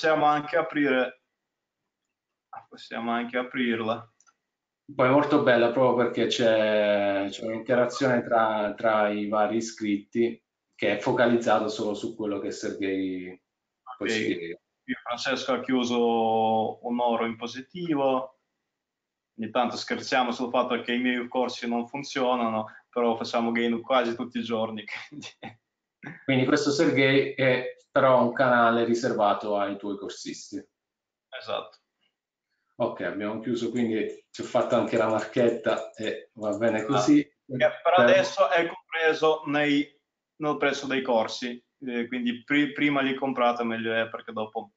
possiamo anche aprirla. Poi è molto bella proprio perché c'è un'interazione tra i vari iscritti che è focalizzato solo su quello che Sergei Ok, poi spiega. Francesco ha chiuso un oro in positivo. Ogni tanto scherziamo sul fatto che i miei corsi non funzionano, però facciamo gain quasi tutti i giorni. Quindi... Quindi questo Sergei è però un canale riservato ai tuoi corsisti. Esatto. Ok, abbiamo chiuso, quindi ci ho fatto anche la marchetta e va bene Esatto. così. Che per adesso è compreso nel prezzo dei corsi, quindi prima li comprate meglio è perché dopo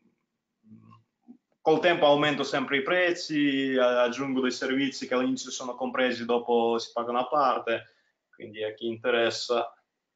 col tempo aumento sempre i prezzi, aggiungo dei servizi che all'inizio sono compresi, dopo si pagano a parte, quindi a chi interessa.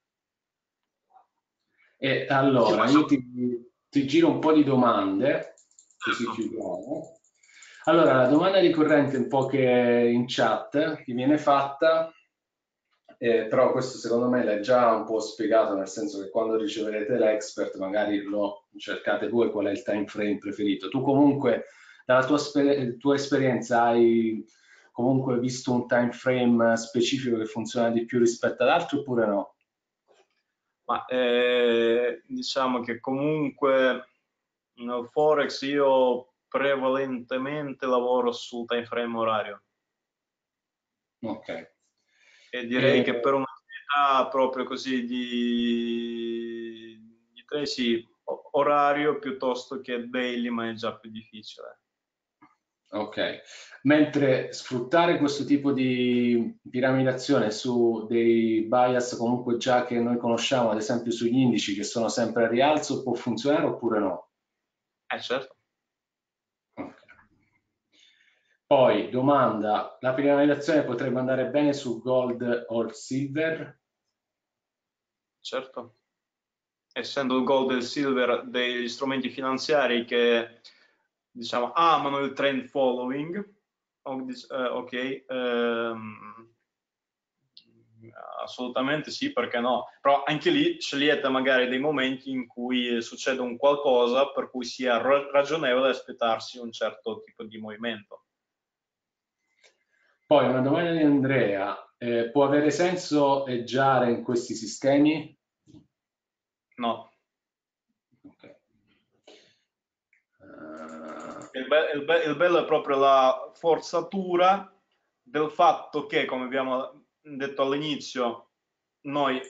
E allora io ti giro un po' di domande, così Certo. chiudiamo. Allora, la domanda ricorrente un po' che in chat ti viene fatta, però questo secondo me l'hai già un po' spiegato, nel senso che quando riceverete l'expert magari lo cercate voi qual è il time frame preferito. Tu comunque, dalla tua esperienza, hai comunque visto un time frame specifico che funziona di più rispetto ad altri oppure no? Ma diciamo che comunque nel Forex io prevalentemente lavoro sul time frame orario Ok. e direi E- che per un'attività proprio così di trade sì, orario piuttosto che daily, ma è già più difficile. Ok, mentre sfruttare questo tipo di piramidazione su dei bias comunque già che noi conosciamo, ad esempio sugli indici che sono sempre a rialzo, può funzionare oppure no? Certo, Ok. Poi, domanda, la piramidazione potrebbe andare bene su gold o silver? certo. Essendo il gold e il silver degli strumenti finanziari che diciamo amano il trend following, ok, assolutamente sì, perché no? Però anche lì scegliete magari dei momenti in cui succede un qualcosa per cui sia ragionevole aspettarsi un certo tipo di movimento. Poi una domanda di Andrea, può avere senso eggiare in questi sistemi? No. Ok. Eh, Il bello è proprio la forzatura del fatto che, come abbiamo detto all'inizio, noi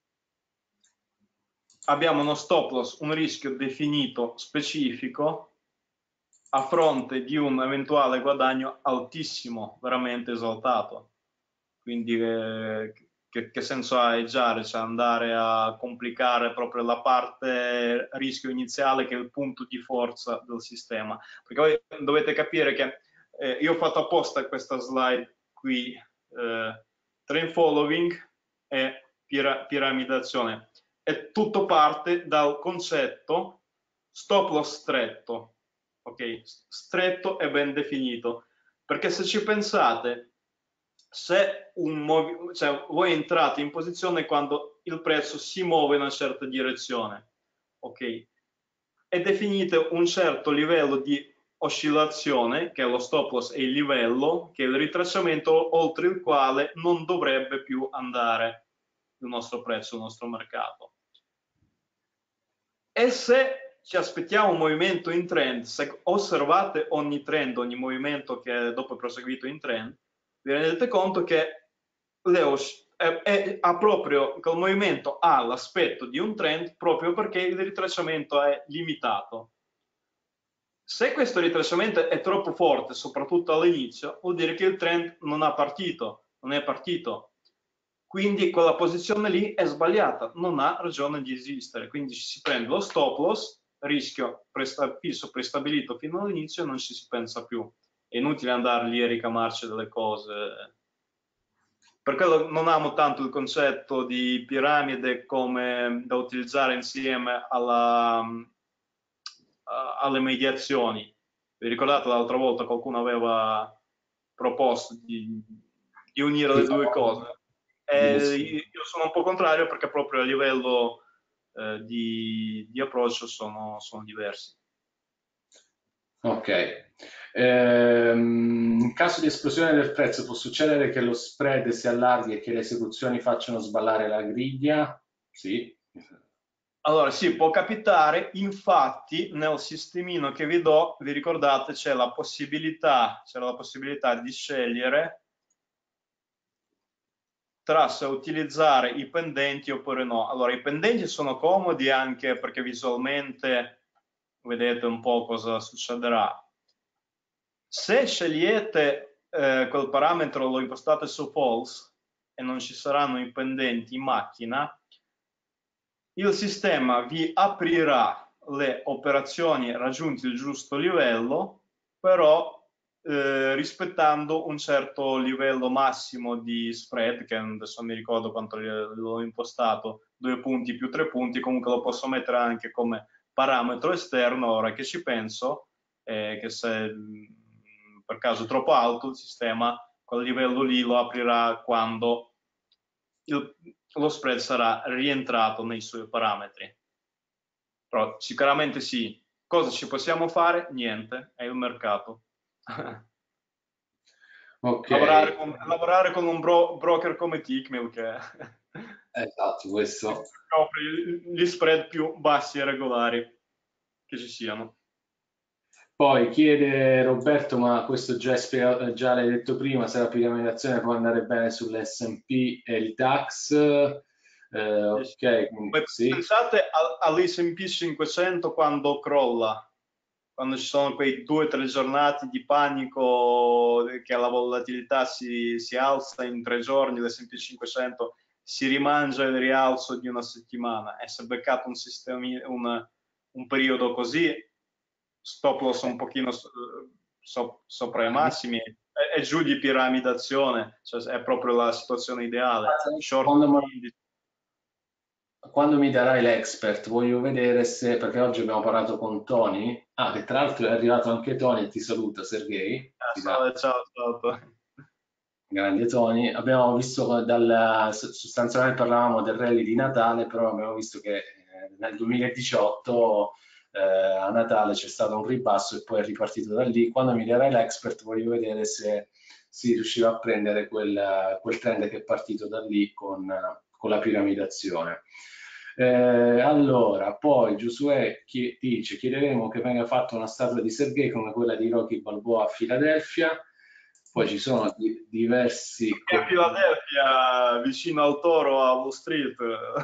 abbiamo uno stop loss, un rischio definito specifico a fronte di un eventuale guadagno altissimo, veramente esaltato. Quindi che senso ha eggiare, cioè andare a complicare proprio la parte rischio iniziale che è il punto di forza del sistema. Perché voi dovete capire che io ho fatto apposta questa slide qui, trend following e piramidazione. E tutto parte dal concetto stop loss stretto, ok? Stretto e ben definito. Perché se ci pensate, se cioè, voi entrate in posizione quando il prezzo si muove in una certa direzione, ok? E definite un certo livello di oscillazione, che è lo stop loss, e il livello, che è il ritracciamento oltre il quale non dovrebbe più andare il nostro prezzo, il nostro mercato. E se ci aspettiamo un movimento in trend, se osservate ogni trend, ogni movimento che dopo è proseguito in trend, vi rendete conto che ha proprio quel movimento ha l'aspetto di un trend proprio perché il ritracciamento è limitato. Se questo ritracciamento è troppo forte, soprattutto all'inizio, vuol dire che il trend non è partito. Quindi quella posizione lì è sbagliata, non ha ragione di esistere. Quindi si prende lo stop loss, rischio fisso prestabilito fino all'inizio e non ci si pensa più. È inutile andare lì a ricamarci delle cose. Per quello non amo tanto il concetto di piramide come da utilizzare insieme alle mediazioni. Vi ricordate l'altra volta qualcuno aveva proposto di unire le due cose? Io sono un po' contrario perché proprio a livello di approccio sono diversi. Ok. In caso di esplosione del prezzo può succedere che lo spread si allarghi e che le esecuzioni facciano sballare la griglia? Sì. Allora, sì, può capitare, infatti nel sistemino che vi do, vi ricordate, c'era la possibilità di scegliere tra se utilizzare i pendenti oppure no. Allora, i pendenti sono comodi anche perché visualmente vedete un po' cosa succederà. Se scegliete quel parametro, lo impostate su false e non ci saranno i pendenti in macchina, il sistema vi aprirà le operazioni raggiunti il giusto livello, però rispettando un certo livello massimo di spread, che adesso non mi ricordo quanto l'ho impostato, 2 punti più 3 punti, comunque lo posso mettere anche come parametro esterno, ora che ci penso, che se per caso è troppo alto il sistema, quel livello lì lo aprirà quando lo spread sarà rientrato nei suoi parametri. Però sicuramente sì. Cosa ci possiamo fare? Niente, è il mercato. Ok. Lavorare con un broker come Tickmill che Esatto, questo. scopre gli spread più bassi e regolari che ci siano. Poi chiede Roberto, ma questo già l'hai detto prima, se la piramidazione può andare bene sull'S&P e il DAX? Ok, sì. Pensate all'S&P 500 quando crolla, quando ci sono quei 2 o 3 giornate di panico che la volatilità si alza in 3 giorni, l'S&P 500 si rimangia il rialzo di una settimana e se beccato un periodo così, stop loss un pochino sopra i massimi e giù di piramidazione, cioè è proprio la situazione ideale. Short Quando mi darai l'expert, voglio vedere se, perché oggi abbiamo parlato con Tony, che tra l'altro è arrivato anche Tony e ti saluta, Sergei. ciao. Grande Tony, abbiamo visto sostanzialmente parlavamo del rally di Natale, però abbiamo visto che nel 2018 a Natale c'è stato un ribasso e poi è ripartito da lì. Quando mi darai l'expert voglio vedere se si riusciva a prendere quel trend che è partito da lì con la piramidazione. Allora, poi Giosuè dice, chiederemo che venga fatta una statua di Sergei come quella di Rocky Balboa a Filadelfia. Poi ci sono diversi... A Filadelfia, vicino al Toro, a Wall Street.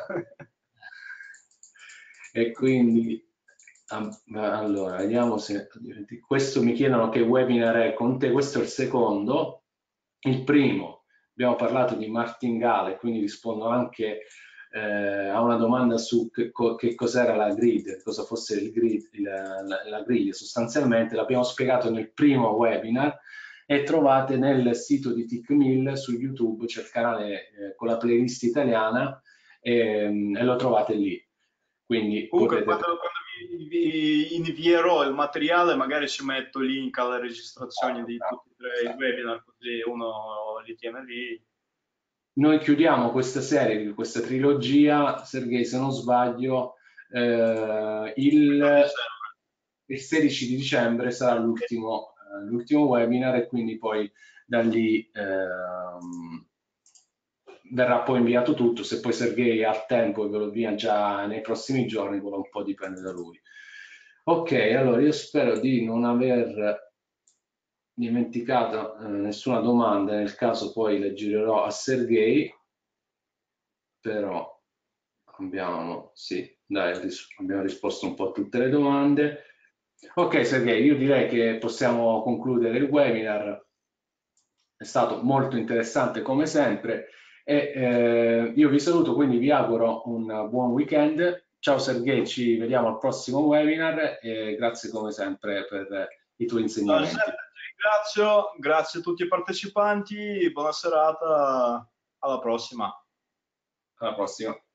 E quindi, allora, vediamo se... Questo mi chiedono che webinar è con te, questo è il secondo. Il primo, abbiamo parlato di martingale, quindi rispondo anche a una domanda su che cos'era la grid, cosa fosse il grid, la griglia. Sostanzialmente l'abbiamo spiegato nel primo webinar e trovate nel sito di TickMill su YouTube, c'è il canale con la playlist italiana e lo trovate lì. Quindi Comunque, potete... quando vi invierò il materiale, magari ci metto il link alle registrazioni di tutti e 3 i webinar, così uno li tiene lì. Noi chiudiamo questa serie, questa trilogia, Sergei, se non sbaglio, il 16 di dicembre sarà l'ultimo webinar e quindi poi da lì verrà poi inviato tutto. Se poi Sergei ha tempo e ve lo invia già nei prossimi giorni, quello un po' dipende da lui. Ok, allora io spero di non aver dimenticato nessuna domanda, nel caso poi le girerò a Sergei, però abbiamo, sì, dai, abbiamo risposto un po' a tutte le domande. Ok Sergei, io direi che possiamo concludere il webinar, è stato molto interessante come sempre e io vi saluto, quindi vi auguro un buon weekend. Ciao Sergei, ci vediamo al prossimo webinar e grazie come sempre per i tuoi Ciao insegnamenti. Giuseppe, ti ringrazio, grazie a tutti i partecipanti, buona serata, alla prossima. Alla prossima.